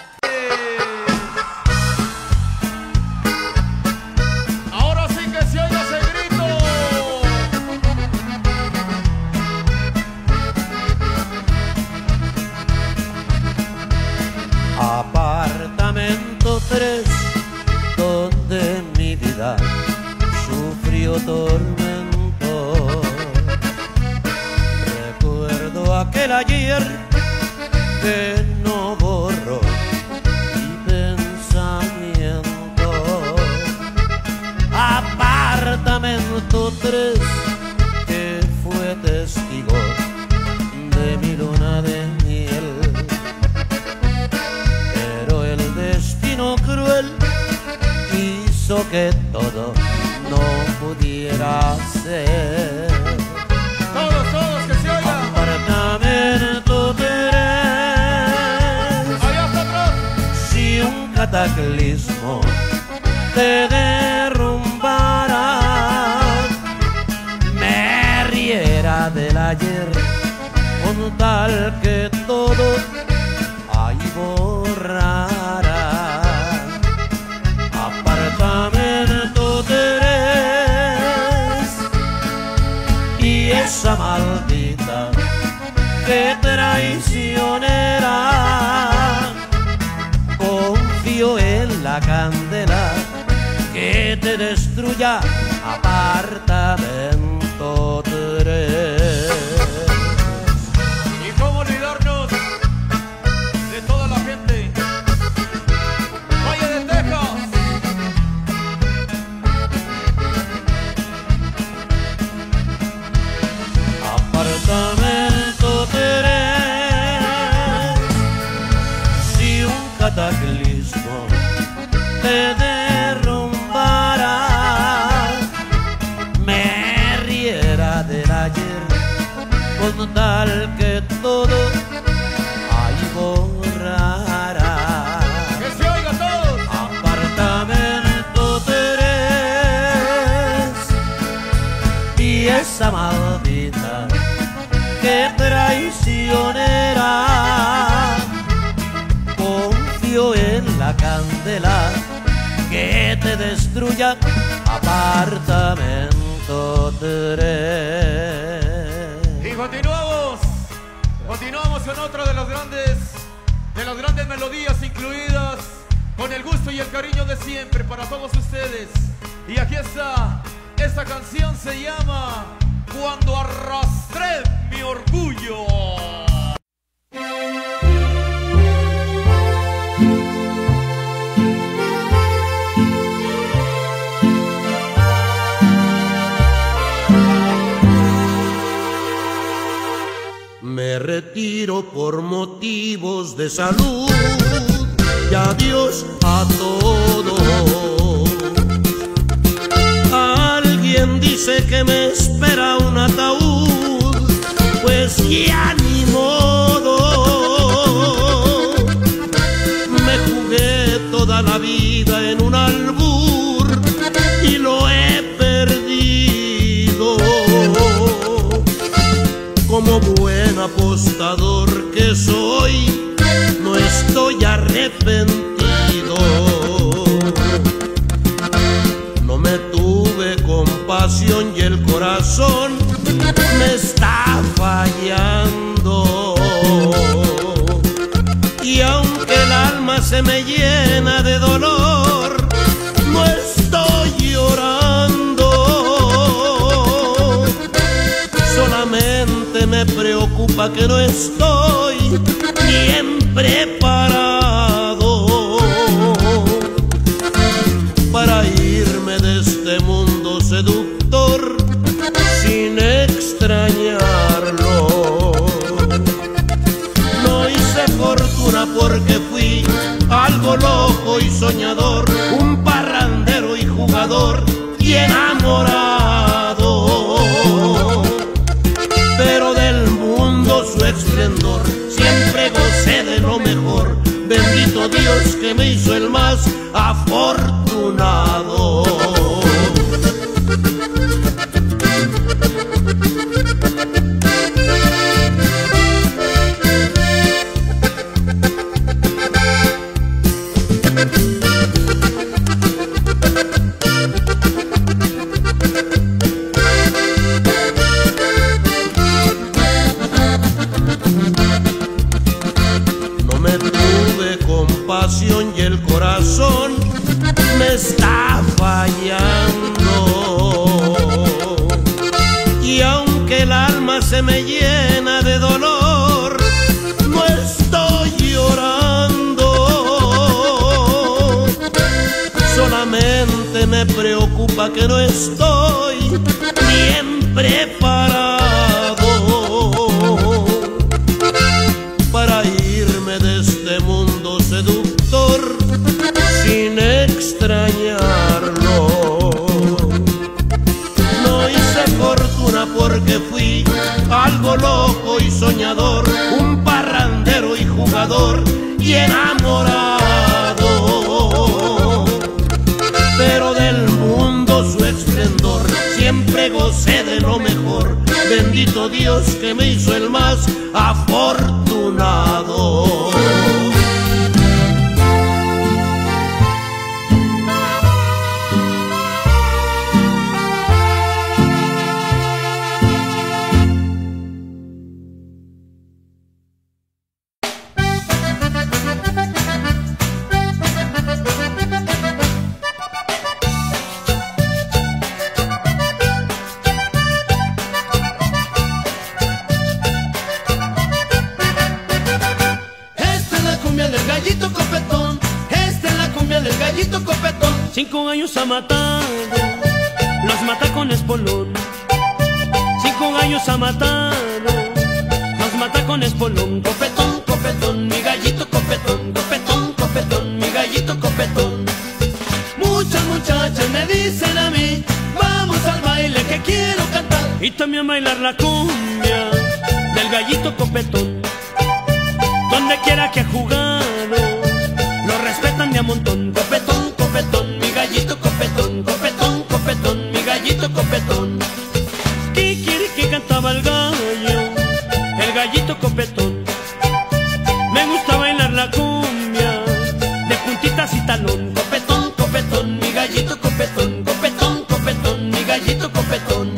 Ahora sí que se oye ese grito. Apartamento tres, donde mi vida sufrió tormento. Recuerdo aquel ayer que no borro mi pensamiento. Apartamento tres, que fue testigo de mi luna de miel. Pero el destino cruel hizo que todo no pudiera ser. Todos, todos, que se oiga. Apartamento tres. Allá está atrás. Si un cataclismo te derrumbara, me riera del ayer con tal que todo ahí borrara. Apartamento tres, y esa maldita que traicionera confío en la candela que te destruya. Apartamento tres. Y cómo olvidarnos de toda la gente. Valle de Texas. Apartamento tres. Si un cataclismo te derrumbara, me riera del ayer tal que todo ahí borrará. ¡Que se oiga todos! Apartamento tres, pieza maldita, que traicionera. Confío en la candela que te destruya. Apartamento tres. Y continuamos, continuamos con otra de las grandes, de las grandes melodías incluidas con el gusto y el cariño de siempre para todos ustedes. Y aquí está, esta canción se llama Cuando arrastré mi orgullo. Me retiro por motivos de salud y adiós a todo. Alguien dice que me espera un ataúd, pues ya ni modo. Me jugué toda la vida en un albur y lo he perdido. Como buen apostador que soy, no estoy arrepentido. No me tuve compasión y el corazón me está fallando. Y aunque el alma se me llena de dolor, no estoy llorando. Solamente me preocupa que no estoy bien preparado para irme de este mundo seductor sin extrañarlo. No hice fortuna porque fui algo loco y soñador, un parrandero y jugador y enamorado. Pero del mundo su esplendor siempre gocé de lo mejor. Bendito Dios que me hizo el más afortunado. Y el corazón me está fallando. Y aunque el alma se me llena de dolor, no estoy llorando. Solamente me preocupa que no estoy bien preparado para irme de este mundo seductor sin extrañarlo. No hice fortuna porque fui algo loco y soñador, un parrandero y jugador y enamorado. Pero del mundo su esplendor siempre gocé de lo mejor. Bendito Dios que me hizo el más afortunado. Cinco gallos ha matado, los mata con espolón. Cinco gallos ha matado, los mata con espolón. Copetón, copetón, mi gallito copetón. Copetón, copetón, mi gallito copetón. Muchas muchachas me dicen a mí, vamos al baile que quiero cantar. Y también bailar la cumbia, el gallito copetón. Donde quiera que ha jugado, lo respetan de a montón. Copetón, copetón, mi gallito copetón. Copetón, copetón, mi gallito copetón. Kikiriki cantaba el gallo, el gallito copetón. Me gusta bailar la cumbia de puntitas y talón. Copetón, copetón, mi gallito copetón. Copetón, copetón, mi gallito copetón.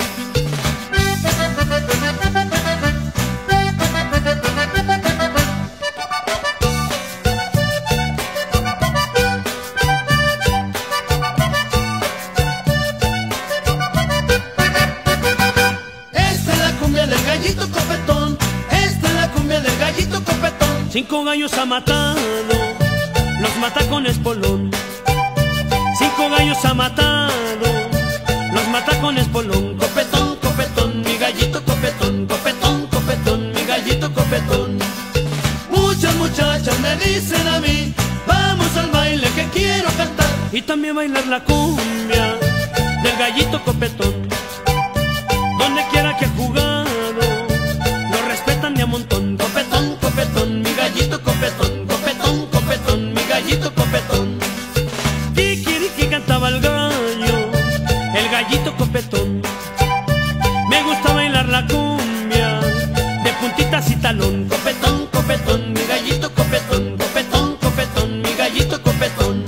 Cinco gallos ha matado, los mata con espolón. Cinco gallos ha matado, los mata con espolón. Copetón, copetón, mi gallito copetón. Copetón, copetón, mi gallito copetón. Muchas muchachas me dicen a mí, vamos al baile que quiero cantar. Y también bailar la cumbia del gallito copetón. Donde quiera que ha jugado, lo respetan de a montón. Copetón, copetón, mi gallito copetón. Copetón, copetón, mi gallito copetón. Kikiriki cantaba el gallo, el gallito copetón. Me gusta bailar la cumbia de puntitas y talón. Copetón, copetón, mi gallito copetón. Copetón, copetón, mi gallito copetón.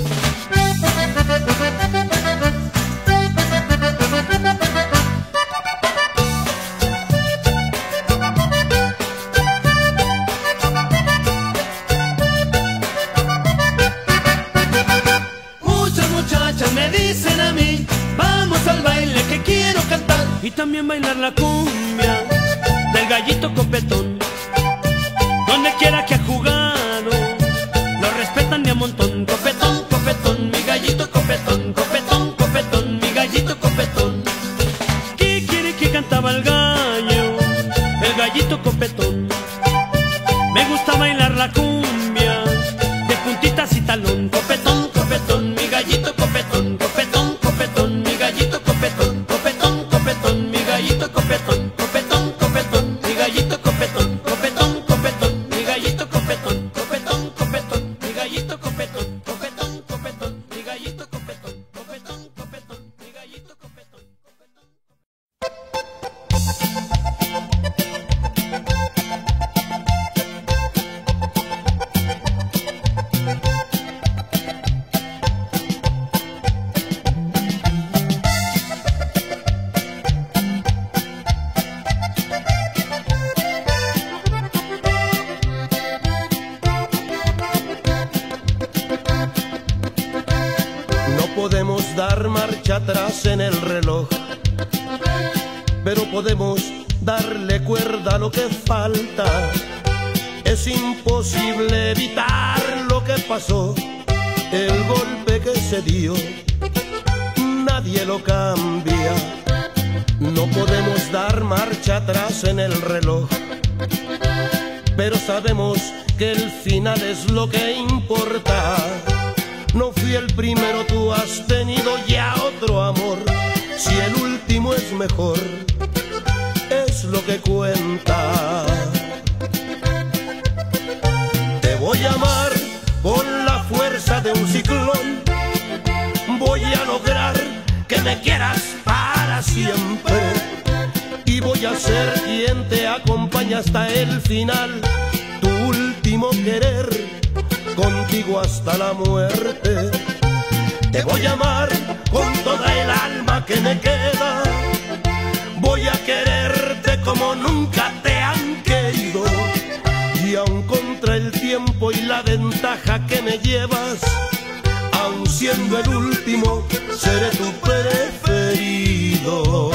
Y también bailar la cumbia del gallito copetón. Donde quiera que ha jugado, lo respetan de a montón. Copetón, copetón, mi gallito copetón. Copetón, copetón, mi gallito copetón. Kikiriki cantaba el gallo, el gallito copetón. Me gusta bailar la cumbia de puntitas y talón. Copetón, copetón, mi gallito copetón. Copetón, copetón, mi gallito copetón. Copetón, copetón, mi gallito copetón. Copetón, copetón, mi gallito copetón. Copetón, copetón, mi gallito copetón. Copetón, copetón, mi gallito copetón. Copetón, copetón, mi gallito copetón. Copetón, copetón, mi gallito copetón. Podemos dar marcha atrás en el reloj, pero podemos darle cuerda a lo que falta. Es imposible evitar lo que pasó, el golpe que se dio, nadie lo cambia. No podemos dar marcha atrás en el reloj, pero sabemos que el final es lo que importa. No fui el primero, tú has tenido ya otro amor. Si el último es mejor, es lo que cuenta. Te voy a amar con la fuerza de un ciclón. Voy a lograr que me quieras para siempre. Y voy a ser quien te acompaña hasta el final. Tu último querer, contigo hasta la muerte. Te voy a amar con toda el alma que me queda. Voy a quererte como nunca te han querido. Y aun contra el tiempo y la ventaja que me llevas, aun siendo el último, seré tu preferido.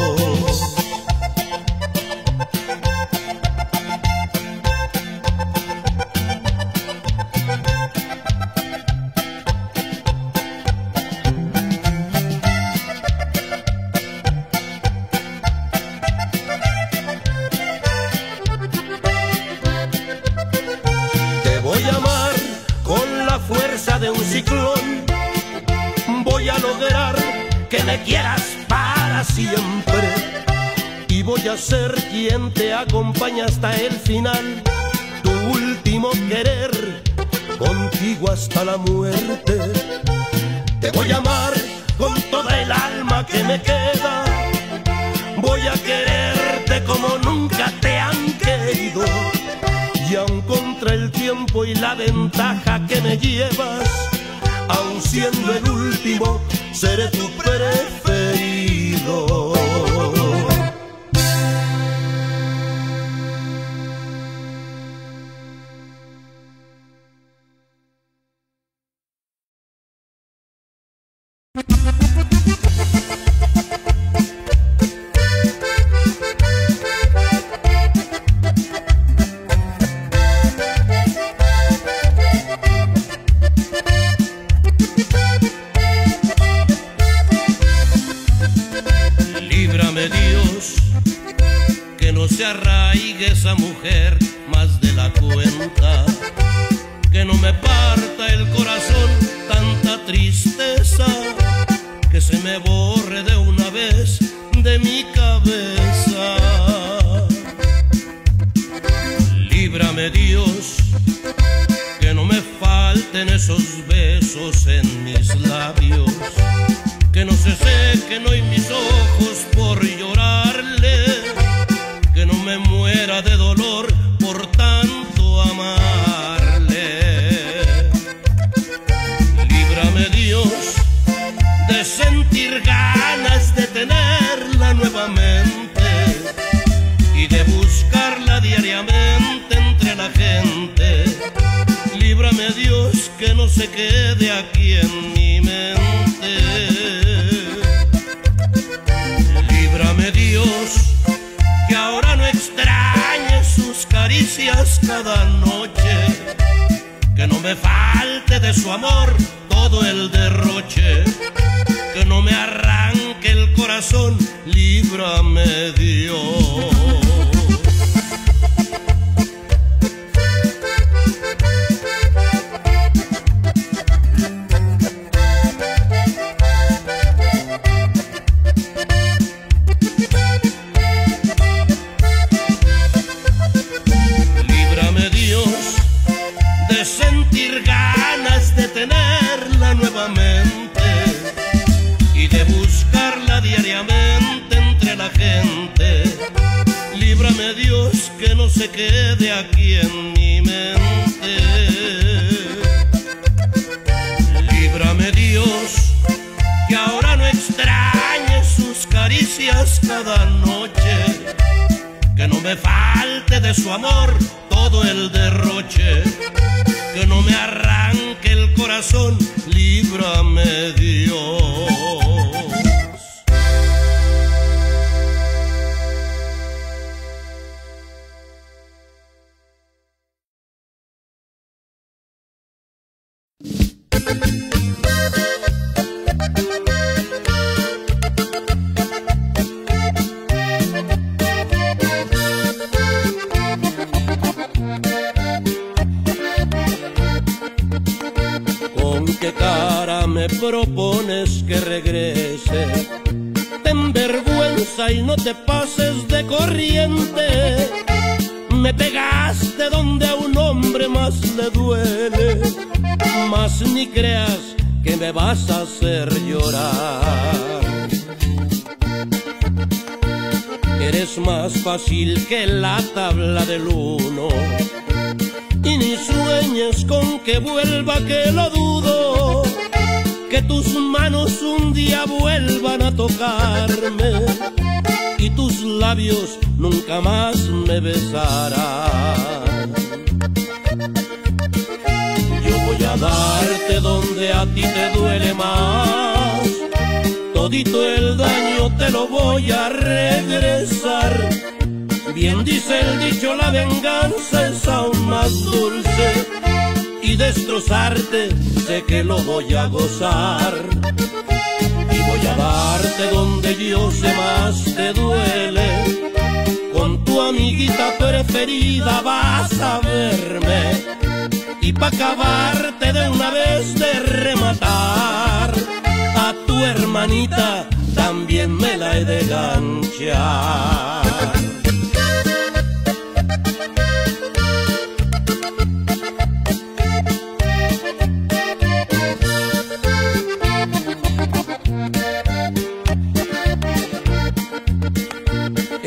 De un ciclón, voy a lograr que me quieras para siempre. Y voy a ser quien te acompaña hasta el final. Tu último querer, contigo hasta la muerte. Te voy a amar con toda el alma que me queda. Voy a quererte como nunca te han querido. Y aun contra el tiempo y la ventaja que me llevas, aun siendo el último, seré tu preferido. Líbrame Dios, que no se arraigue esa mujer más de la cuenta, que no me parta el corazón tanta tristeza, que se me borre de una vez de mi cabeza. Líbrame Dios, que no me falten esos besos en mis labios, que no se sequen hoy mis ojos por llorarle, que no me muera de dolor por tanto amarle. Líbrame Dios de sentir ganas de tenerla nuevamente y de buscarla diariamente entre la gente. Líbrame Dios que no se quede aquí en mi mente. Líbrame Dios que ahora no extrañe sus caricias cada noche, que no me falte de su amor todo el derroche, que no me arranque el corazón. Líbrame Dios. Sentir ganas de tenerla nuevamente y de buscarla diariamente entre la gente. Líbrame Dios que no se quede aquí en mi mente. Líbrame Dios que ahora no extrañe sus caricias cada noche, que no me falte de su amor todo el derroche, que no me arranque el corazón. Líbrame Dios. ¿Qué cara me propones que regrese? Ten vergüenza y no te pases de corriente. Me pegaste donde a un hombre más le duele, mas ni creas que me vas a hacer llorar. Eres más fácil que la tabla del uno, y ni sueñes con que vuelva, que lo dudo, que tus manos un día vuelvan a tocarme y tus labios nunca más me besarán. Yo voy a darte donde a ti te duele más, todito el daño te lo voy a regresar. Bien dice el dicho, la venganza es aún más dulce, y destrozarte sé que lo voy a gozar. Y voy a darte donde yo sé más te duele, con tu amiguita preferida vas a verme, y pa' acabarte de una vez de rematar, a tu hermanita también me la he de ganchar.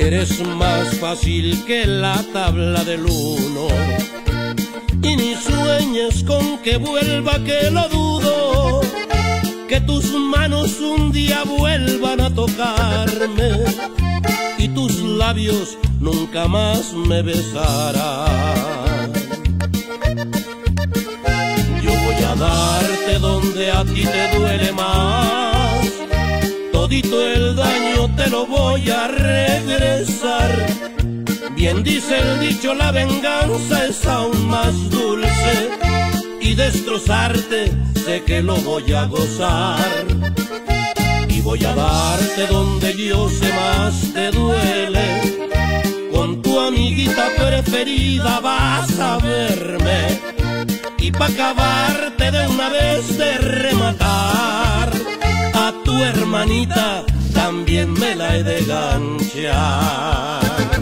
Eres más fácil que la tabla del uno, y ni sueñes con que vuelva, que lo dudo, que tus manos un día vuelvan a tocarme y tus labios nunca más me besarán. Yo voy a darte donde a ti te duele más, todito el daño te lo voy a regresar. Bien dice el dicho, la venganza es aún más dulce, y destrozarte sé que lo voy a gozar. Y voy a darte donde yo sé más te duele, con tu amiguita preferida vas a verme, y pa' acabarte de una vez de rematar, a tu hermanita también me la he de ganchar.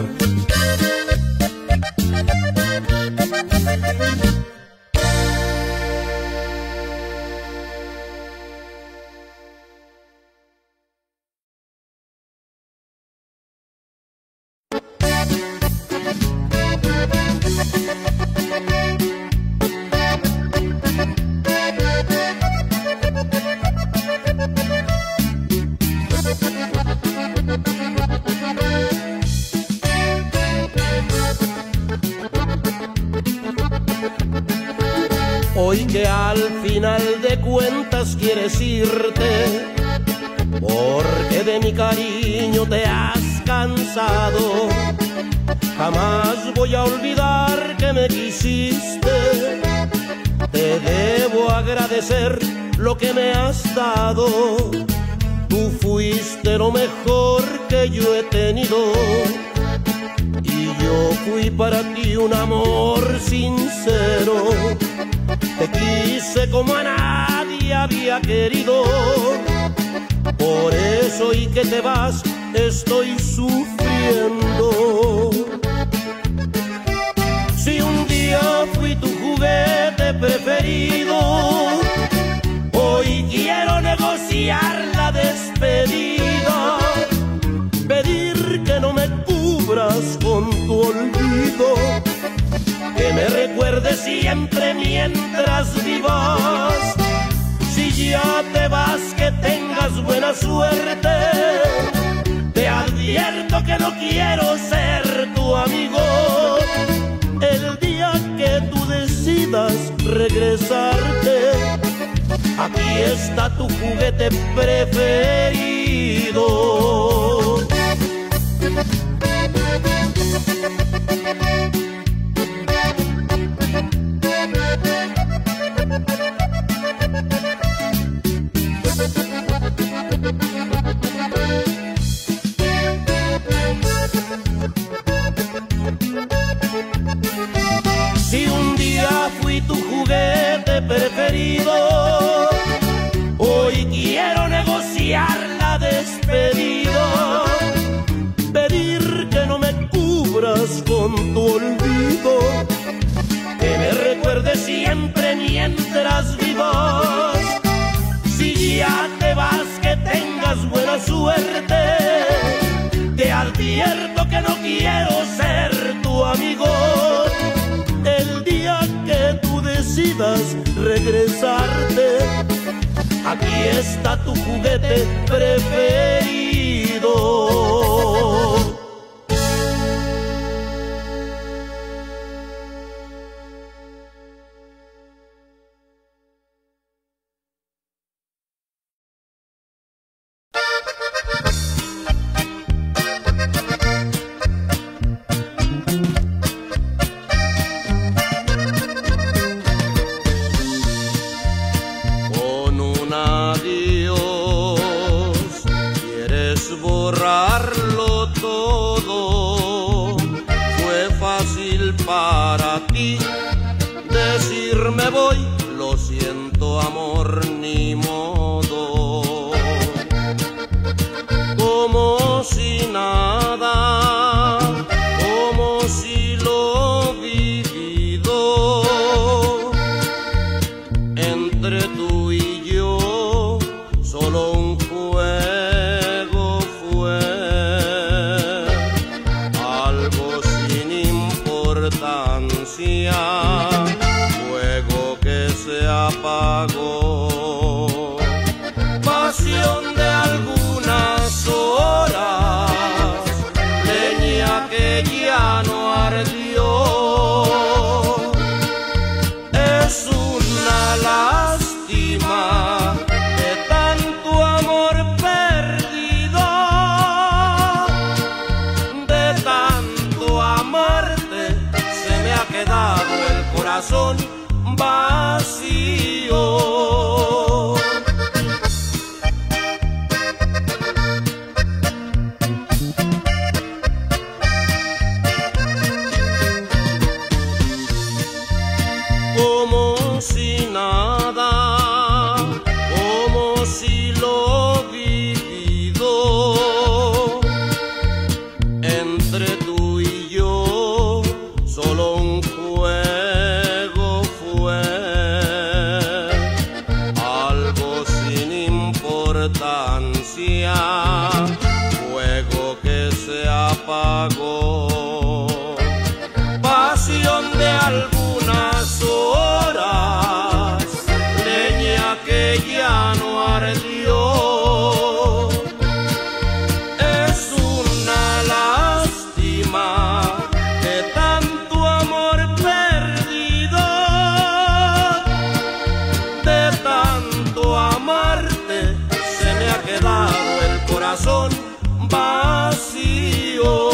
Hoy que al final de cuentas quieres irte, porque de mi cariño te has cansado, jamás voy a olvidar que me quisiste. Te debo agradecer lo que me has dado, tú fuiste lo mejor que yo he tenido, y yo fui para ti un amor sincero. Te quise como a nadie había querido, por eso y que te vas estoy sufriendo. Si un día fui tu juguete preferido, hoy quiero negociar la despedida, pedir que no me cubras con tu olvido, que me recuerdes siempre mientras vivas. Si ya te vas, que tengas buena suerte, te advierto que no quiero ser tu amigo. El día que tú decidas regresarte, aquí está tu juguete preferido. Si un día fui tu juguete preferido, hoy quiero negociar la despedida, pedir que no me cubras con tu olvido, que me recuerdes siempre mientras vivas. Si ya te vas, que tengas buena suerte, te advierto que no quiero ser tu amigo. El día que tú decidas regresarte, aquí está tu juguete preferido. Borrarlo todo, fue fácil para ti decirme voy, lo siento amor, ni modo, como si nada, como si lo vivido entre tú y yo solo un juego. corazón vacío. Como si nada, como si lo vivido entre tú y yo solo un juego fue, algo sin importancia, fuego que se apagó, pasión de algunas horas, leña que ya no ardió. Es una lástima que tanto amor perdido, de tanto amarte se me ha quedado el corazón vacío.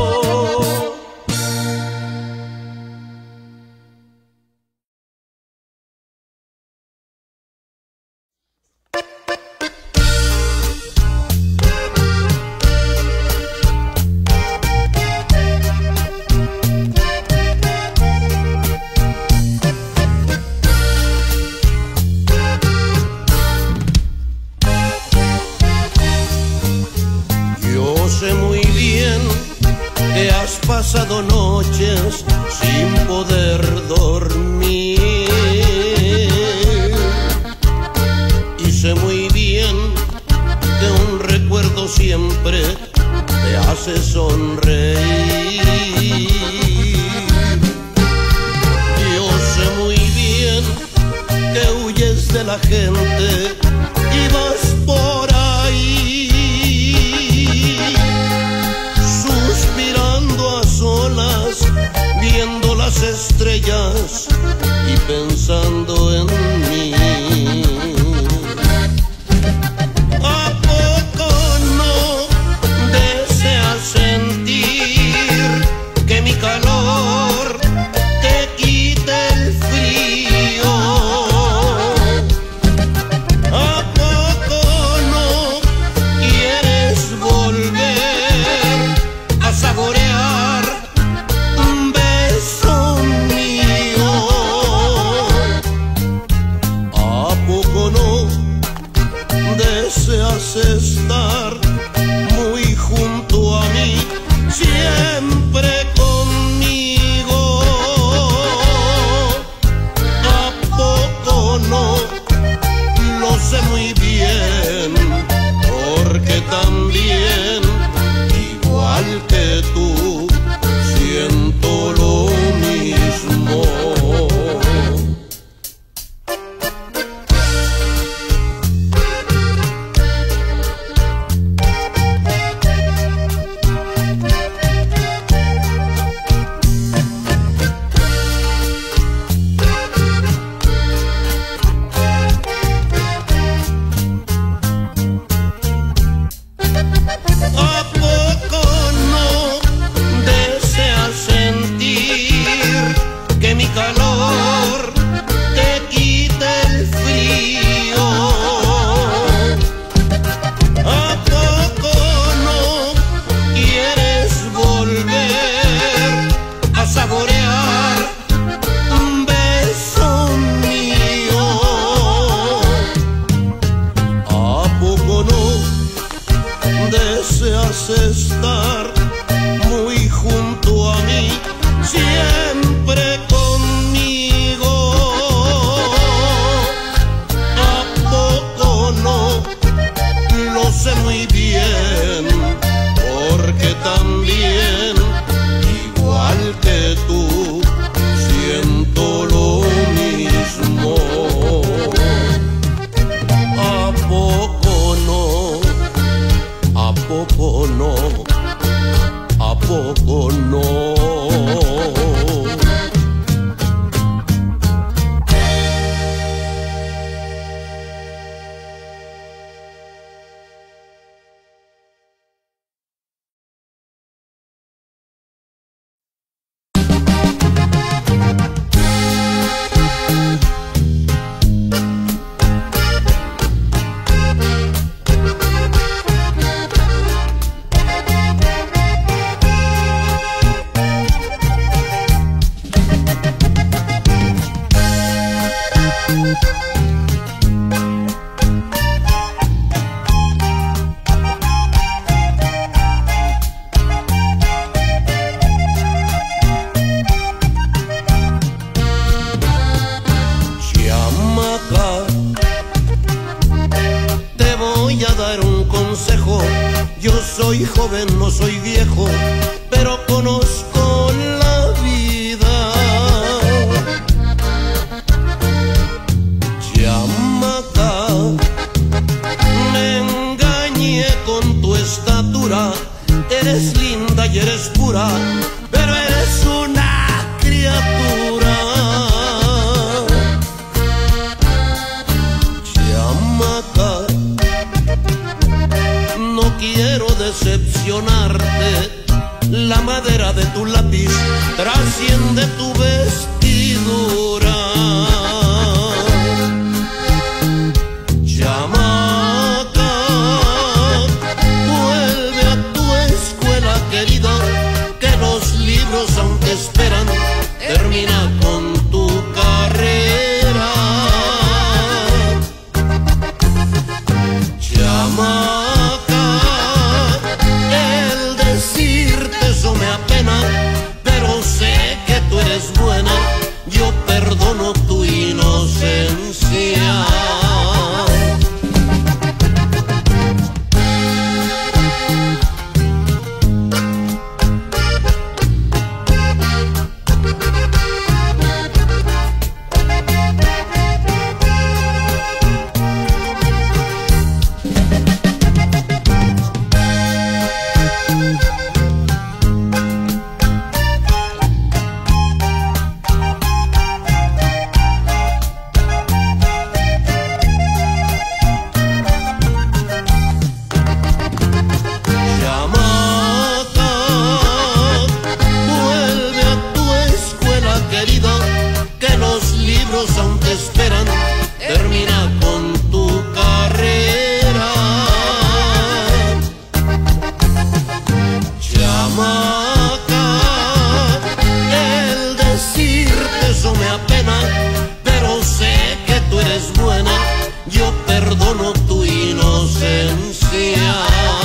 Pasado noches sin poder dormir y sé muy bien que un recuerdo siempre te hace sonreír. Yo sé muy bien que huyes de la gente y vas por ahí suspirando a solas, viendo las estrellas y pensando en mí. ¿A poco no deseas sentir que mi calor te quite el frío? ¿A poco no quieres volver a saborear un beso mío? ¿A poco no deseas estar muy junto a mí, siempre conmigo? ¿A poco no? Lo sé muy bien, porque también, igual que tú, siento lo mismo. ¿A poco no deseas sentir que mi calor te quite el frío? ¿A poco no quieres volver a saborear un beso mío? ¿A poco no deseas estar muy junto a mí, siempre conmigo? ¿A poco no? Lo sé muy bien, porque también, igual que tú, siento lo mismo. ¿A poco no? ¿A poco no? ¿A poco no? soy joven, no soy viejo, pero conozco la vida. Chamaca, me engañé con tu estatura. Eres linda y eres pura, pero eres una criatura. Chamaca, no quiero decepcionarte. La madera de tu lápiz trasciende tu vestidura. Chamaca, vuelve a tu escuela querida, que los libros aún te esperan. Termina con tu carrera. Chamaca, el decirte eso me apena, pero sé que tú eres buena. Yo perdono tu inocencia. Aún te esperan, termina con tu carrera. Chamaca, el decirte eso me apena, pero sé que tú eres buena. Yo perdono tu inocencia.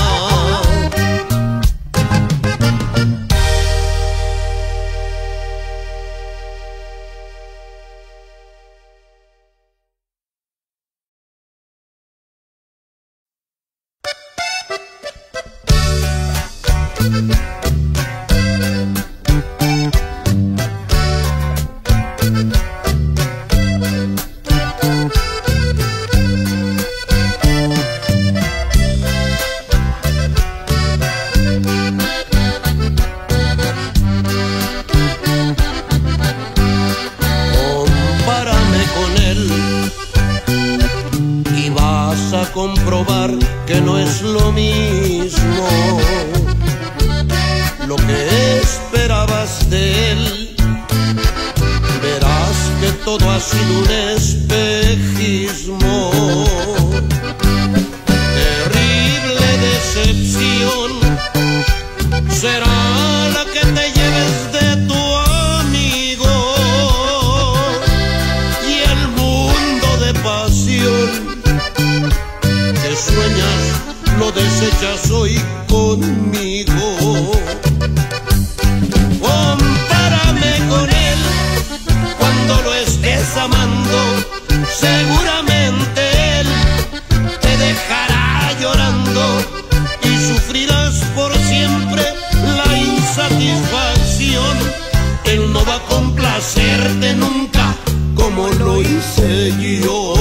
Comprobar que no es lo mismo lo que esperabas de él. Verás que todo ha sido un espejismo. Terrible decepción será la que te lleves de tu amigo, y el mundo de pasión que sueñas lo desechas hoy conmigo. Compárame con él cuando lo estés amando. Seguramente él te dejará llorando y sufrirás por siempre la insatisfacción. Él no va a complacerte nunca como lo hice yo.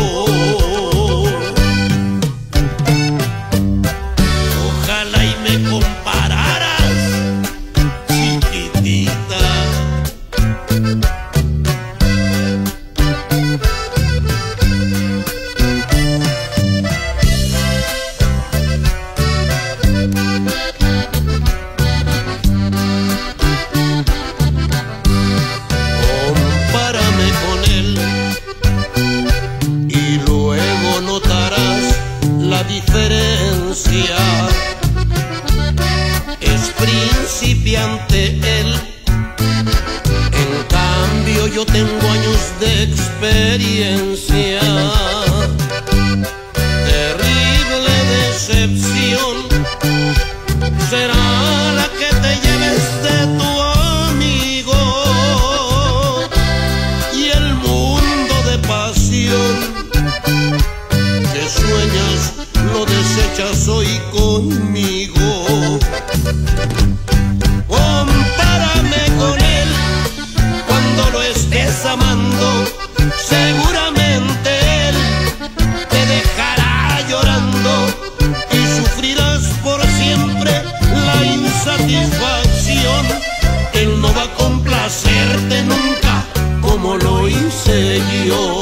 Es principiante él, en cambio yo tengo años de experiencia. Terrible decepción será la que te lleves de tu amigo, y el mundo de pasión que sueñas lo desechas hoy conmigo. delirio.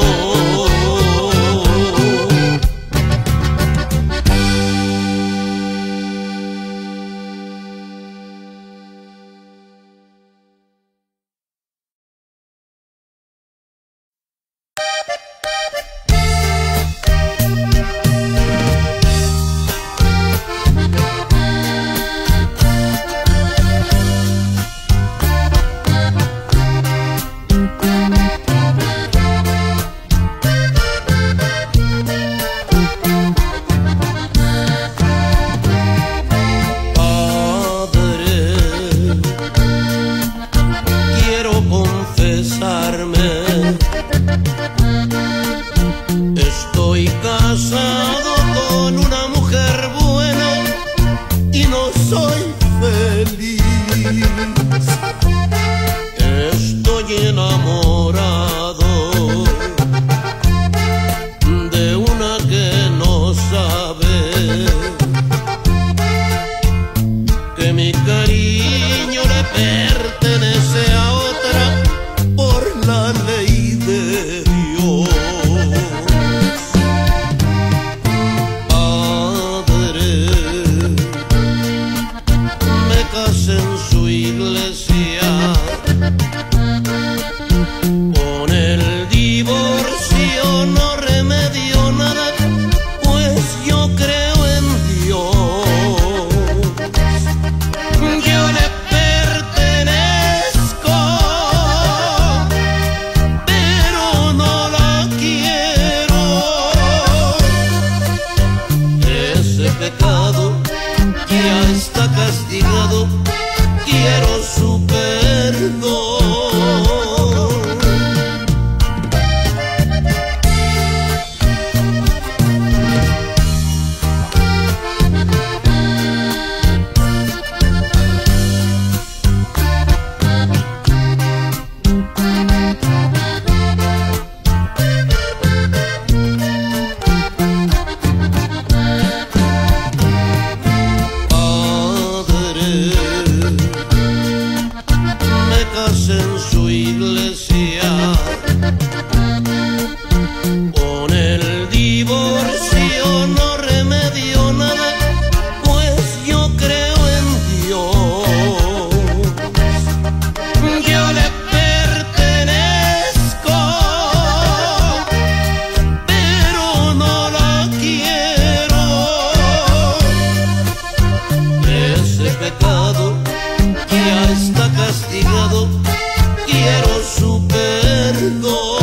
Estoy casado con una mujer buena y no soy feliz. Estoy enamorado de una que no sabe que mi cariño le pertenece a otra por la ley de Dios. Padre, me casé en su iglesia, con el divorcio no remedio nada, pues yo creo en Dios. Yo le pertenezco, pero no la quiero. Ese pecado ya está castigado, quiero su perdón. En su iglesia, con el divorcio no remedio nada, pues yo creo en Dios. Yo le pertenezco, pero no la quiero. Ese pecado ya está castigado, quiero su perdón.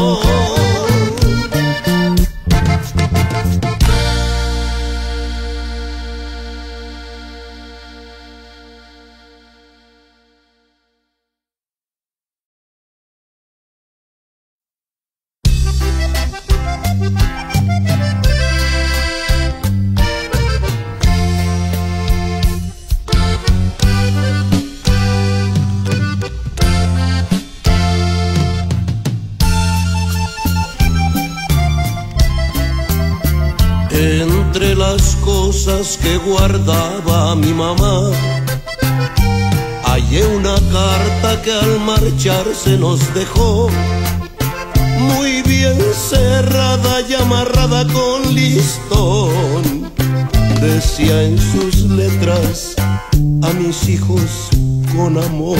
Entre las cosas que guardaba mi mamá, hallé una carta que al marcharse nos dejó, muy bien cerrada y amarrada con listón. Decía en sus letras: a mis hijos con amor.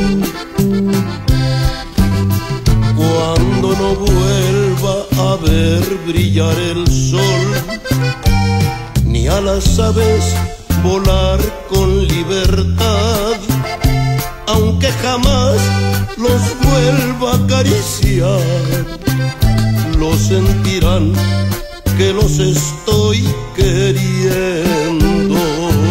Cuando no vuelva a ver brillar el sol, ni a las aves volar con libertad, aunque jamás los vuelva a acariciar, lo sentirán que los estoy queriendo.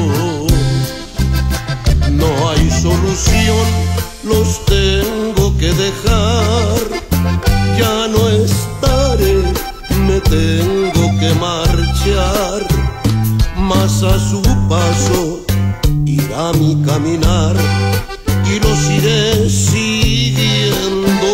No hay solución, los tengo que dejar, ya no estaré, me tengo que marchar, mas a su paso irá mi caminar y los iré siguiendo.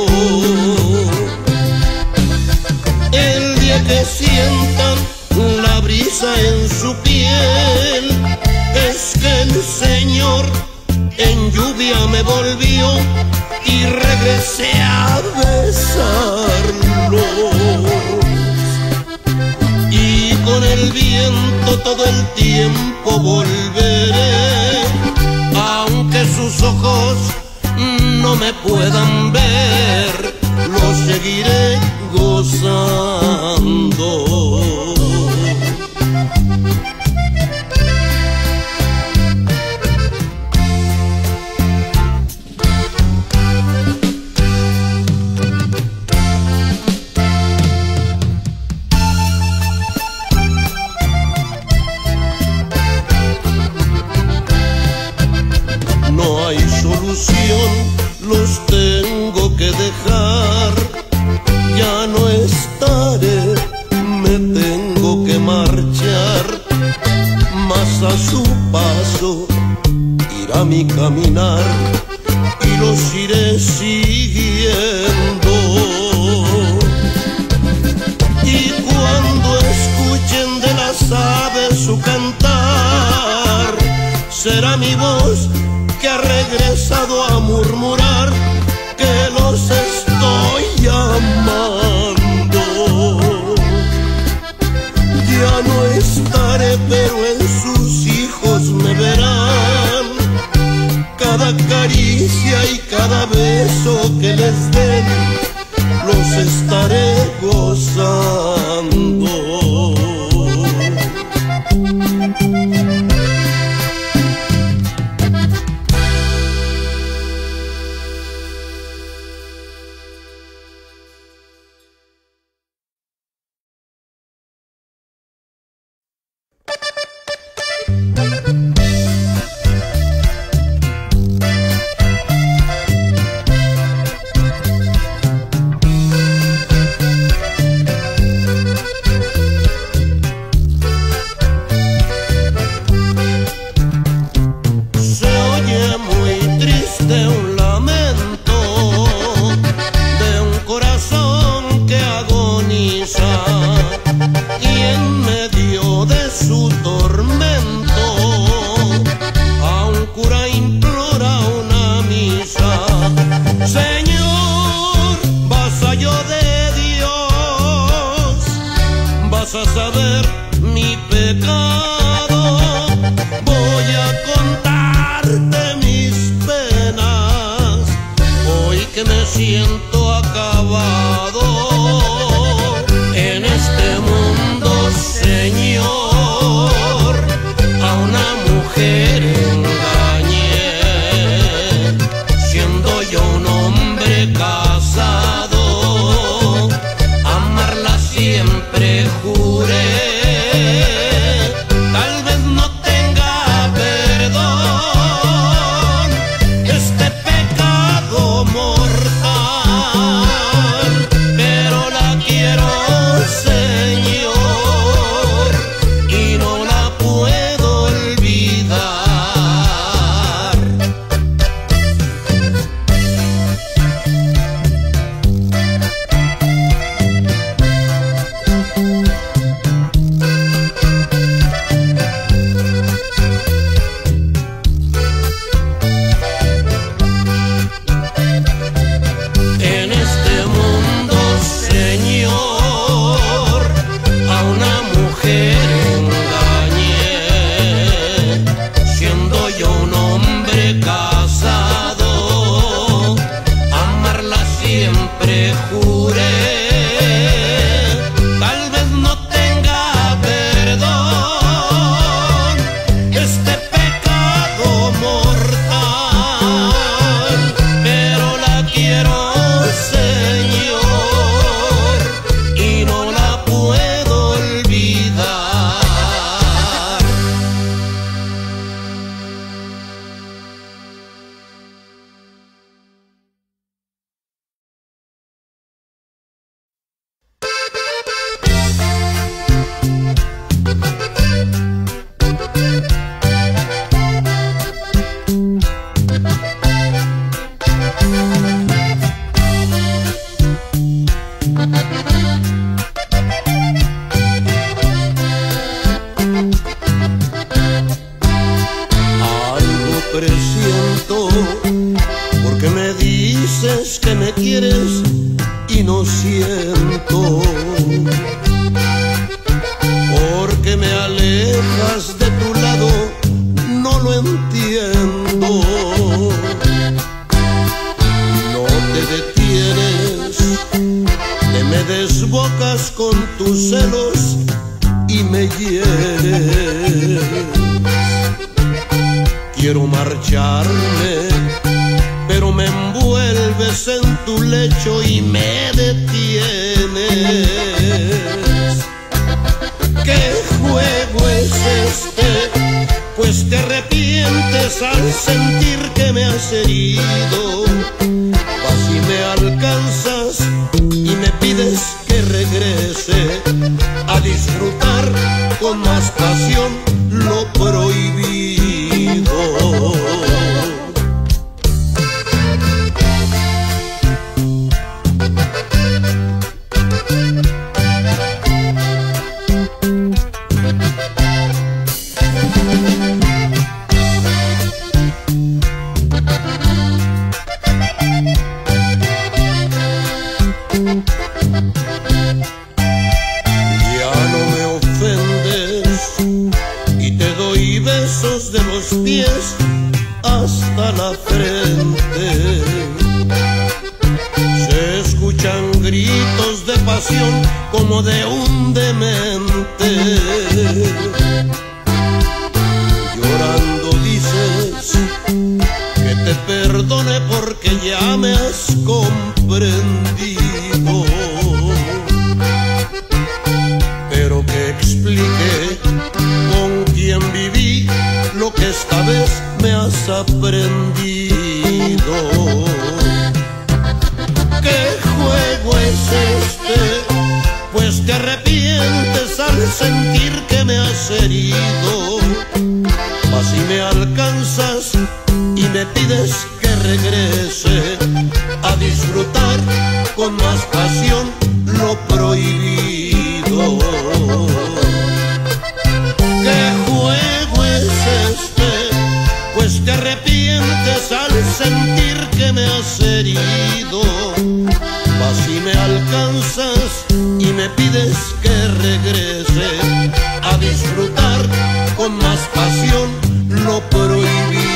El día que sientan la brisa en su piel, es que el Señor en lluvia me volvió y regresé a besarlos. Y con el viento todo el tiempo volveré, aunque sus ojos no me puedan ver, los seguiré gozando. No hay solución, los tengo que dejar. Ya no estaré, me tengo que marchar. Mas a su paso irá mi caminar y los iré siguiendo. Y cuando escuchen de las aves su cantar, será mi voz que ha regresado a murmurar que los estoy llamando. Ya no estaré, pero en sus hijos me verán. Cada caricia y cada beso que les den, los estaré gozando. presiento, porque me dices que me quieres y no siento, porque me alejas de tu lado, no lo entiendo. No te detienes, te me desbocas con tus celos y me hieres. Quiero marcharme, pero me envuelves en tu lecho y me detienes. ¿Qué juego es este? Pues te arrepientes al sentir que me has herido. Vas y me alcanzas y me pides que regrese a disfrutar con más pasión lo prohibido. Pies hasta la frente, se escuchan gritos de pasión como de un demente. Llorando dices que te perdone porque ya me has comprendido, pero que explique con quién viví lo que esta vez me has aprendido. ¿Qué juego es este? Pues te arrepientes al sentir que me has herido. Vas y me alcanzas y me pides que regrese a disfrutar con más pasión lo prohibido. ¿Qué juego es este? Pues te arrepientes al sentir que me has herido. Vas y me alcanzas y me pides que regrese a disfrutar con más pasión lo prohibido.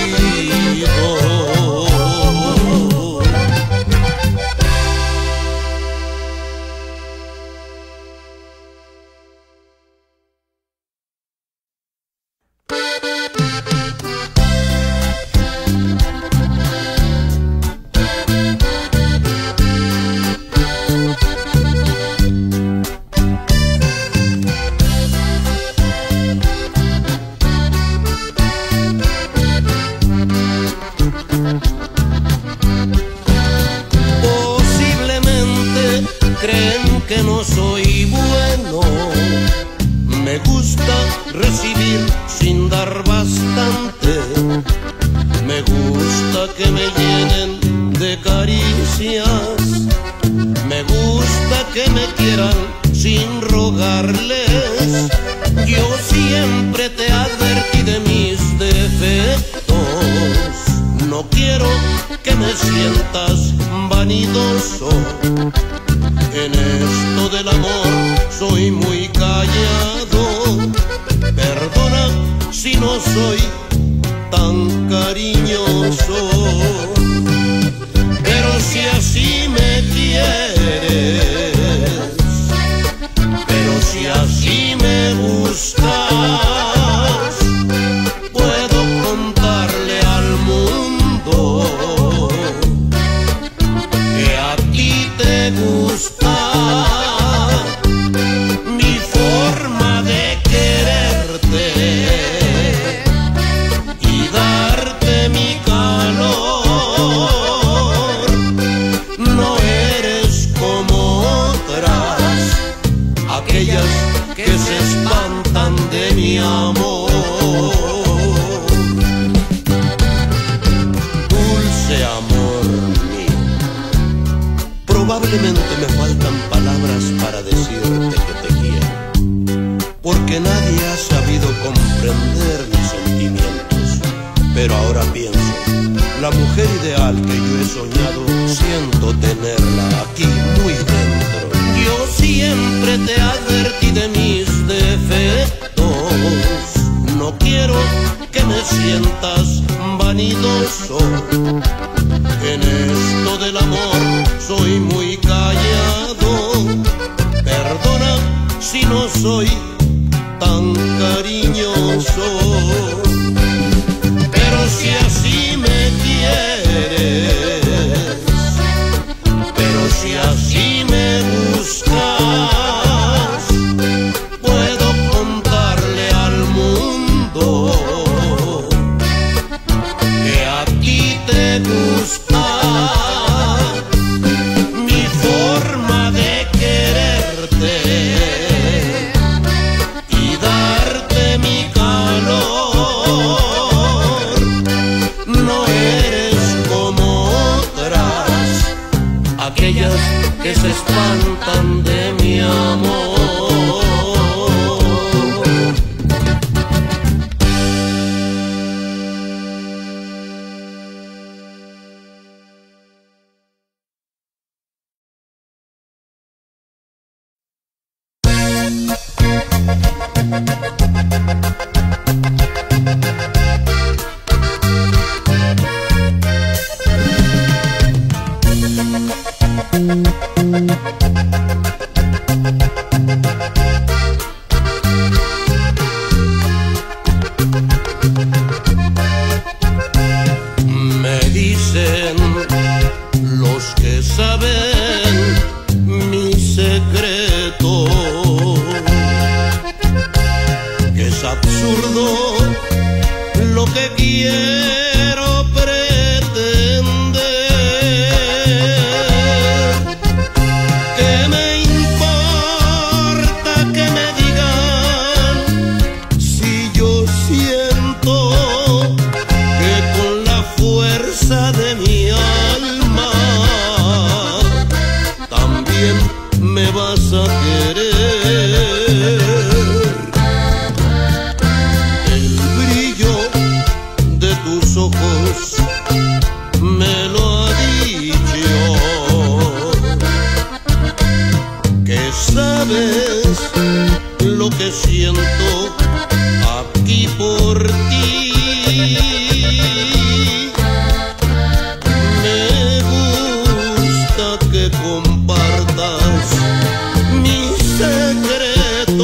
Que no soy bueno, me gusta recibir sin dar bastante, me gusta que me llenen de caricias, me gusta que me quieran sin rogarles. Yo siempre te advertí de mis defectos, no quiero que me sientas vanidoso. En esto del amor soy muy callado, perdona si no soy tan cariñoso, pero si así me quieres, pero si así me buscas, puedo contarle al mundo que a ti te gusta mi forma de quererte. Pero ahora pienso, la mujer ideal que yo he soñado, siento tenerla aquí muy dentro. Yo siempre te advertí de mis defectos. No quiero que me sientas vanidoso. En esto del amor soy muy callado. Perdona si no soy tan cariñoso. Pero si así me quieres, pero si así me buscas, puedo contarle al mundo que a ti te gusta mi forma de quererte y darte mi calor. No eres como otras, aquellas que se espantan de mi amor. Me dicen los que saben mi secreto que es absurdo lo que quiero pretender. ¿Qué me importa que me digan si yo siento que con la fuerza de mi alma también me vas a querer? El brillo de tus ojos me lo ha dicho, que sabes lo que siento aquí por ti. Me gusta que compartas mi secreto,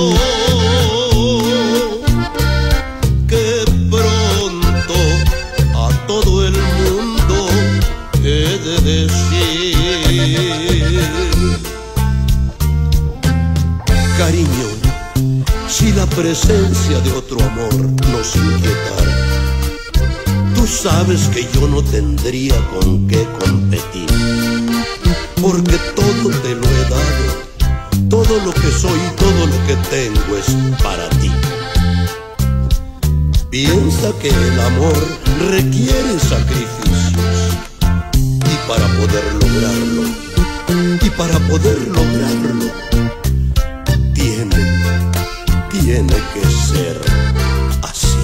que pronto a todo el mundo he de decir. Cariño, si la presencia de otro amor nos inquietara, tú sabes que yo no tendría con qué competir, porque todo te lo he dado, todo lo que soy, todo lo que tengo es para ti. Piensa que el amor requiere sacrificios, y para poder lograrlo, y para poder lograrlo, tiene, tiene que ser así.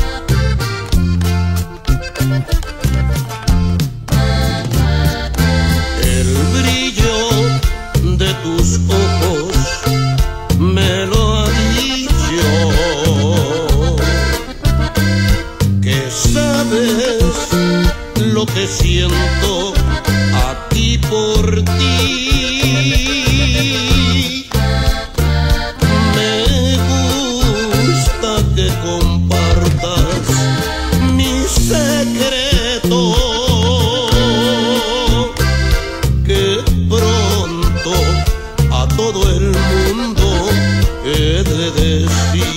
El brillo de tus ojos me lo ha dicho, que sabes lo que siento aquí por ti. Me gusta que compartas mi secreto, que pronto a todo el mundo he de decir.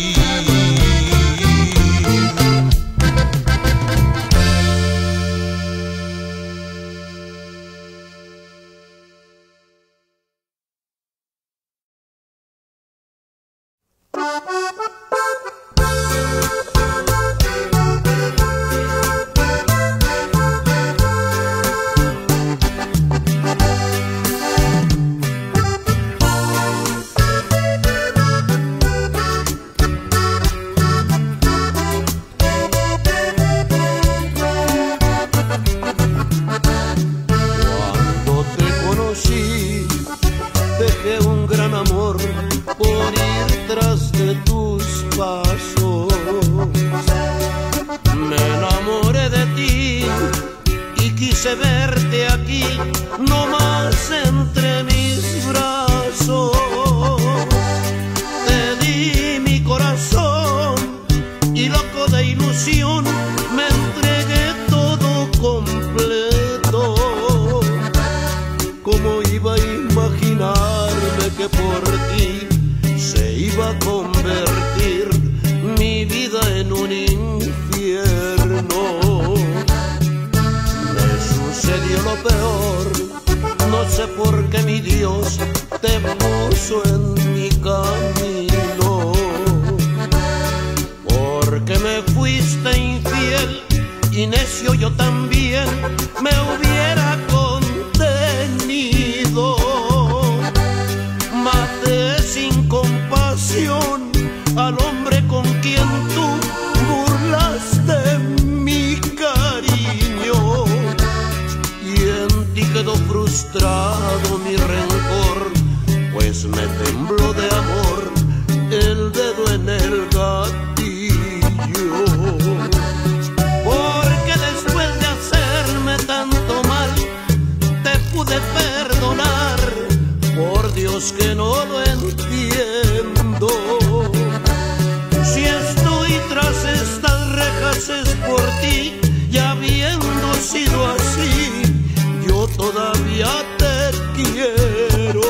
quise verte aquí, no más entre mis brazos. Te di mi corazón y loco de ilusión me entregué todo completo. ¿Cómo iba a imaginarme que por ti se iba a convertir mi vida en un infierno? Me sucedió lo peor, no sé por qué mi Dios te puso en mi camino. Porque me fuiste infiel y necio yo también me hubiera contenido. Maté sin compasión al hombre con quien tú burlaste mi cariño, y en ti quedó frustrado mi rencor, pues me tembló de amor el dedo en el gatillo. Porque después de hacerme tanto mal te pude perdonar, por Dios que no lo entiendo. Si estoy tras estas rejas es por ti, y habiendo sido así, yo todavía te quiero.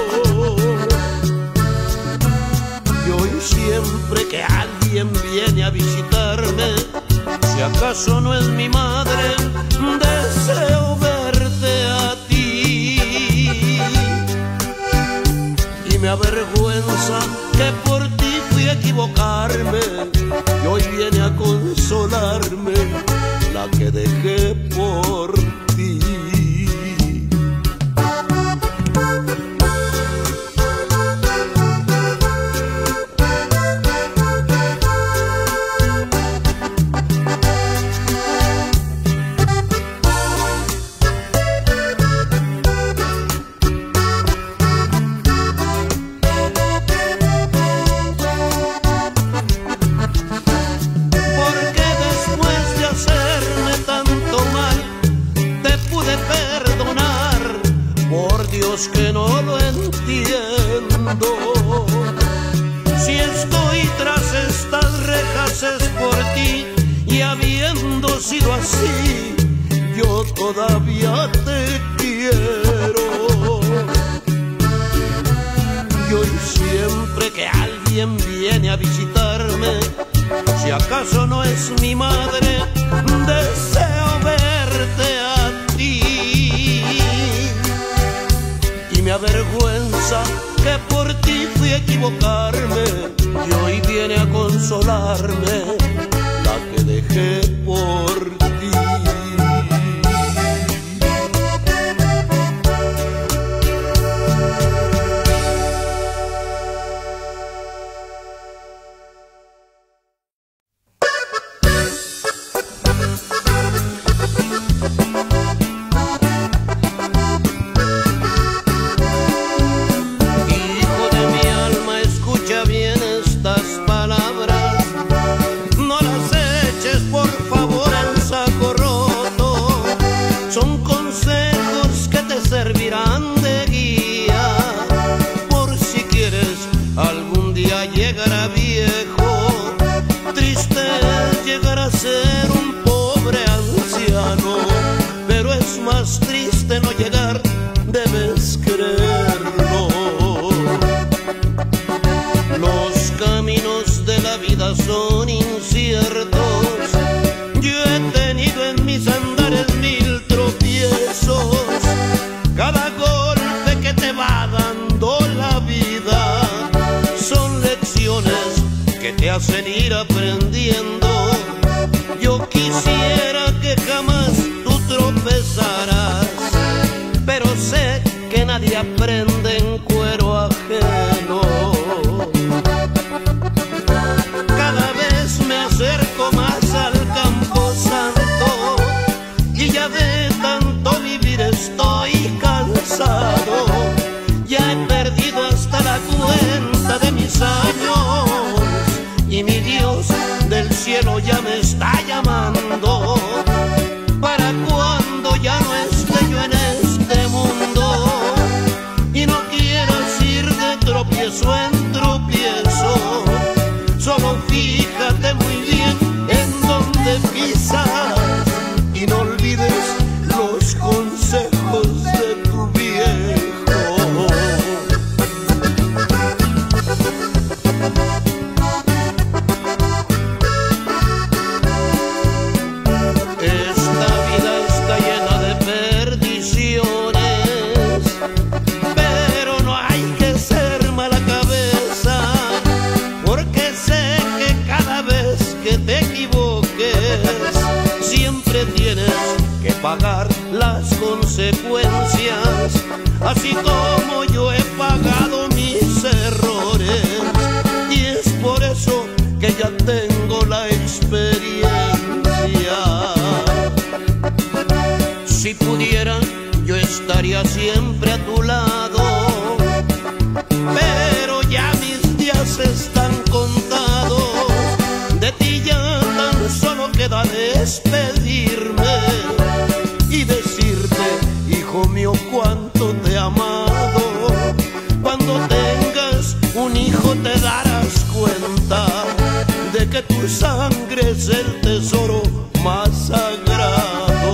Y hoy siempre que alguien viene a visitarme, si acaso no es mi madre, deseo verte a ti. Y me avergüenza que por ti fui a equivocarme, y hoy viene a consolarme la que dejé por ti. Que no lo entiendo. Si estoy tras estas rejas es por ti, y habiendo sido así, yo todavía te quiero. Y hoy siempre que alguien viene a visitarme, si acaso no es mi madre, deseo verte a ti. Y me avergüenza que por ti fui a equivocarme, y hoy viene a consolarme la que dejé por ti. No llegar, debes creerlo. Los caminos de la vida son inciertos. Yo he tenido en mis andares mil tropiezos. Cada golpe que te va dando la vida son lecciones que te hacen ir aprendiendo. Yo quisiera que jamás tú tropezaras, pero sé que nadie aprende en cuero ajeno. Cada vez me acerco más al campo santo, y ya de tanto vivir estoy cansado. Ya he perdido hasta la cuenta de mis años, y mi Dios del cielo ya me está llamando. que tienes que pagar las consecuencias, así como yo he pagado mis errores. Y es por eso que ya tengo la experiencia. Si pudiera, yo estaría siempre a tu lado, pero ya mis días están contados. De ti ya tan solo queda despedirme y decirte, hijo mío, cuánto te he amado. Cuando tengas un hijo te darás cuenta de que tu sangre es el tesoro más sagrado.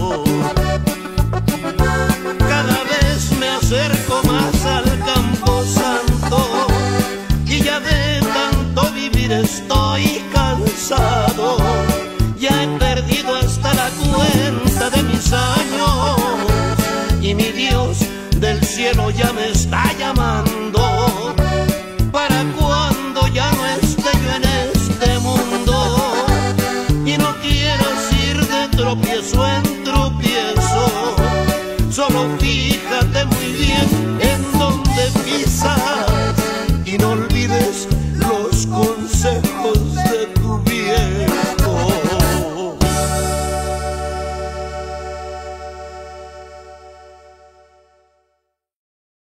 Cada vez me acerco más al campo santo y ya de tanto vivir estoy cansado. Ya he perdido hasta la cuenta de mis años y mi Dios del cielo ya me está llamando. Para cuando ya no esté yo en este mundo y no quieras ir de tropiezo en tropiezo, solo fíjate muy bien en dónde pisas y no olvides los consejos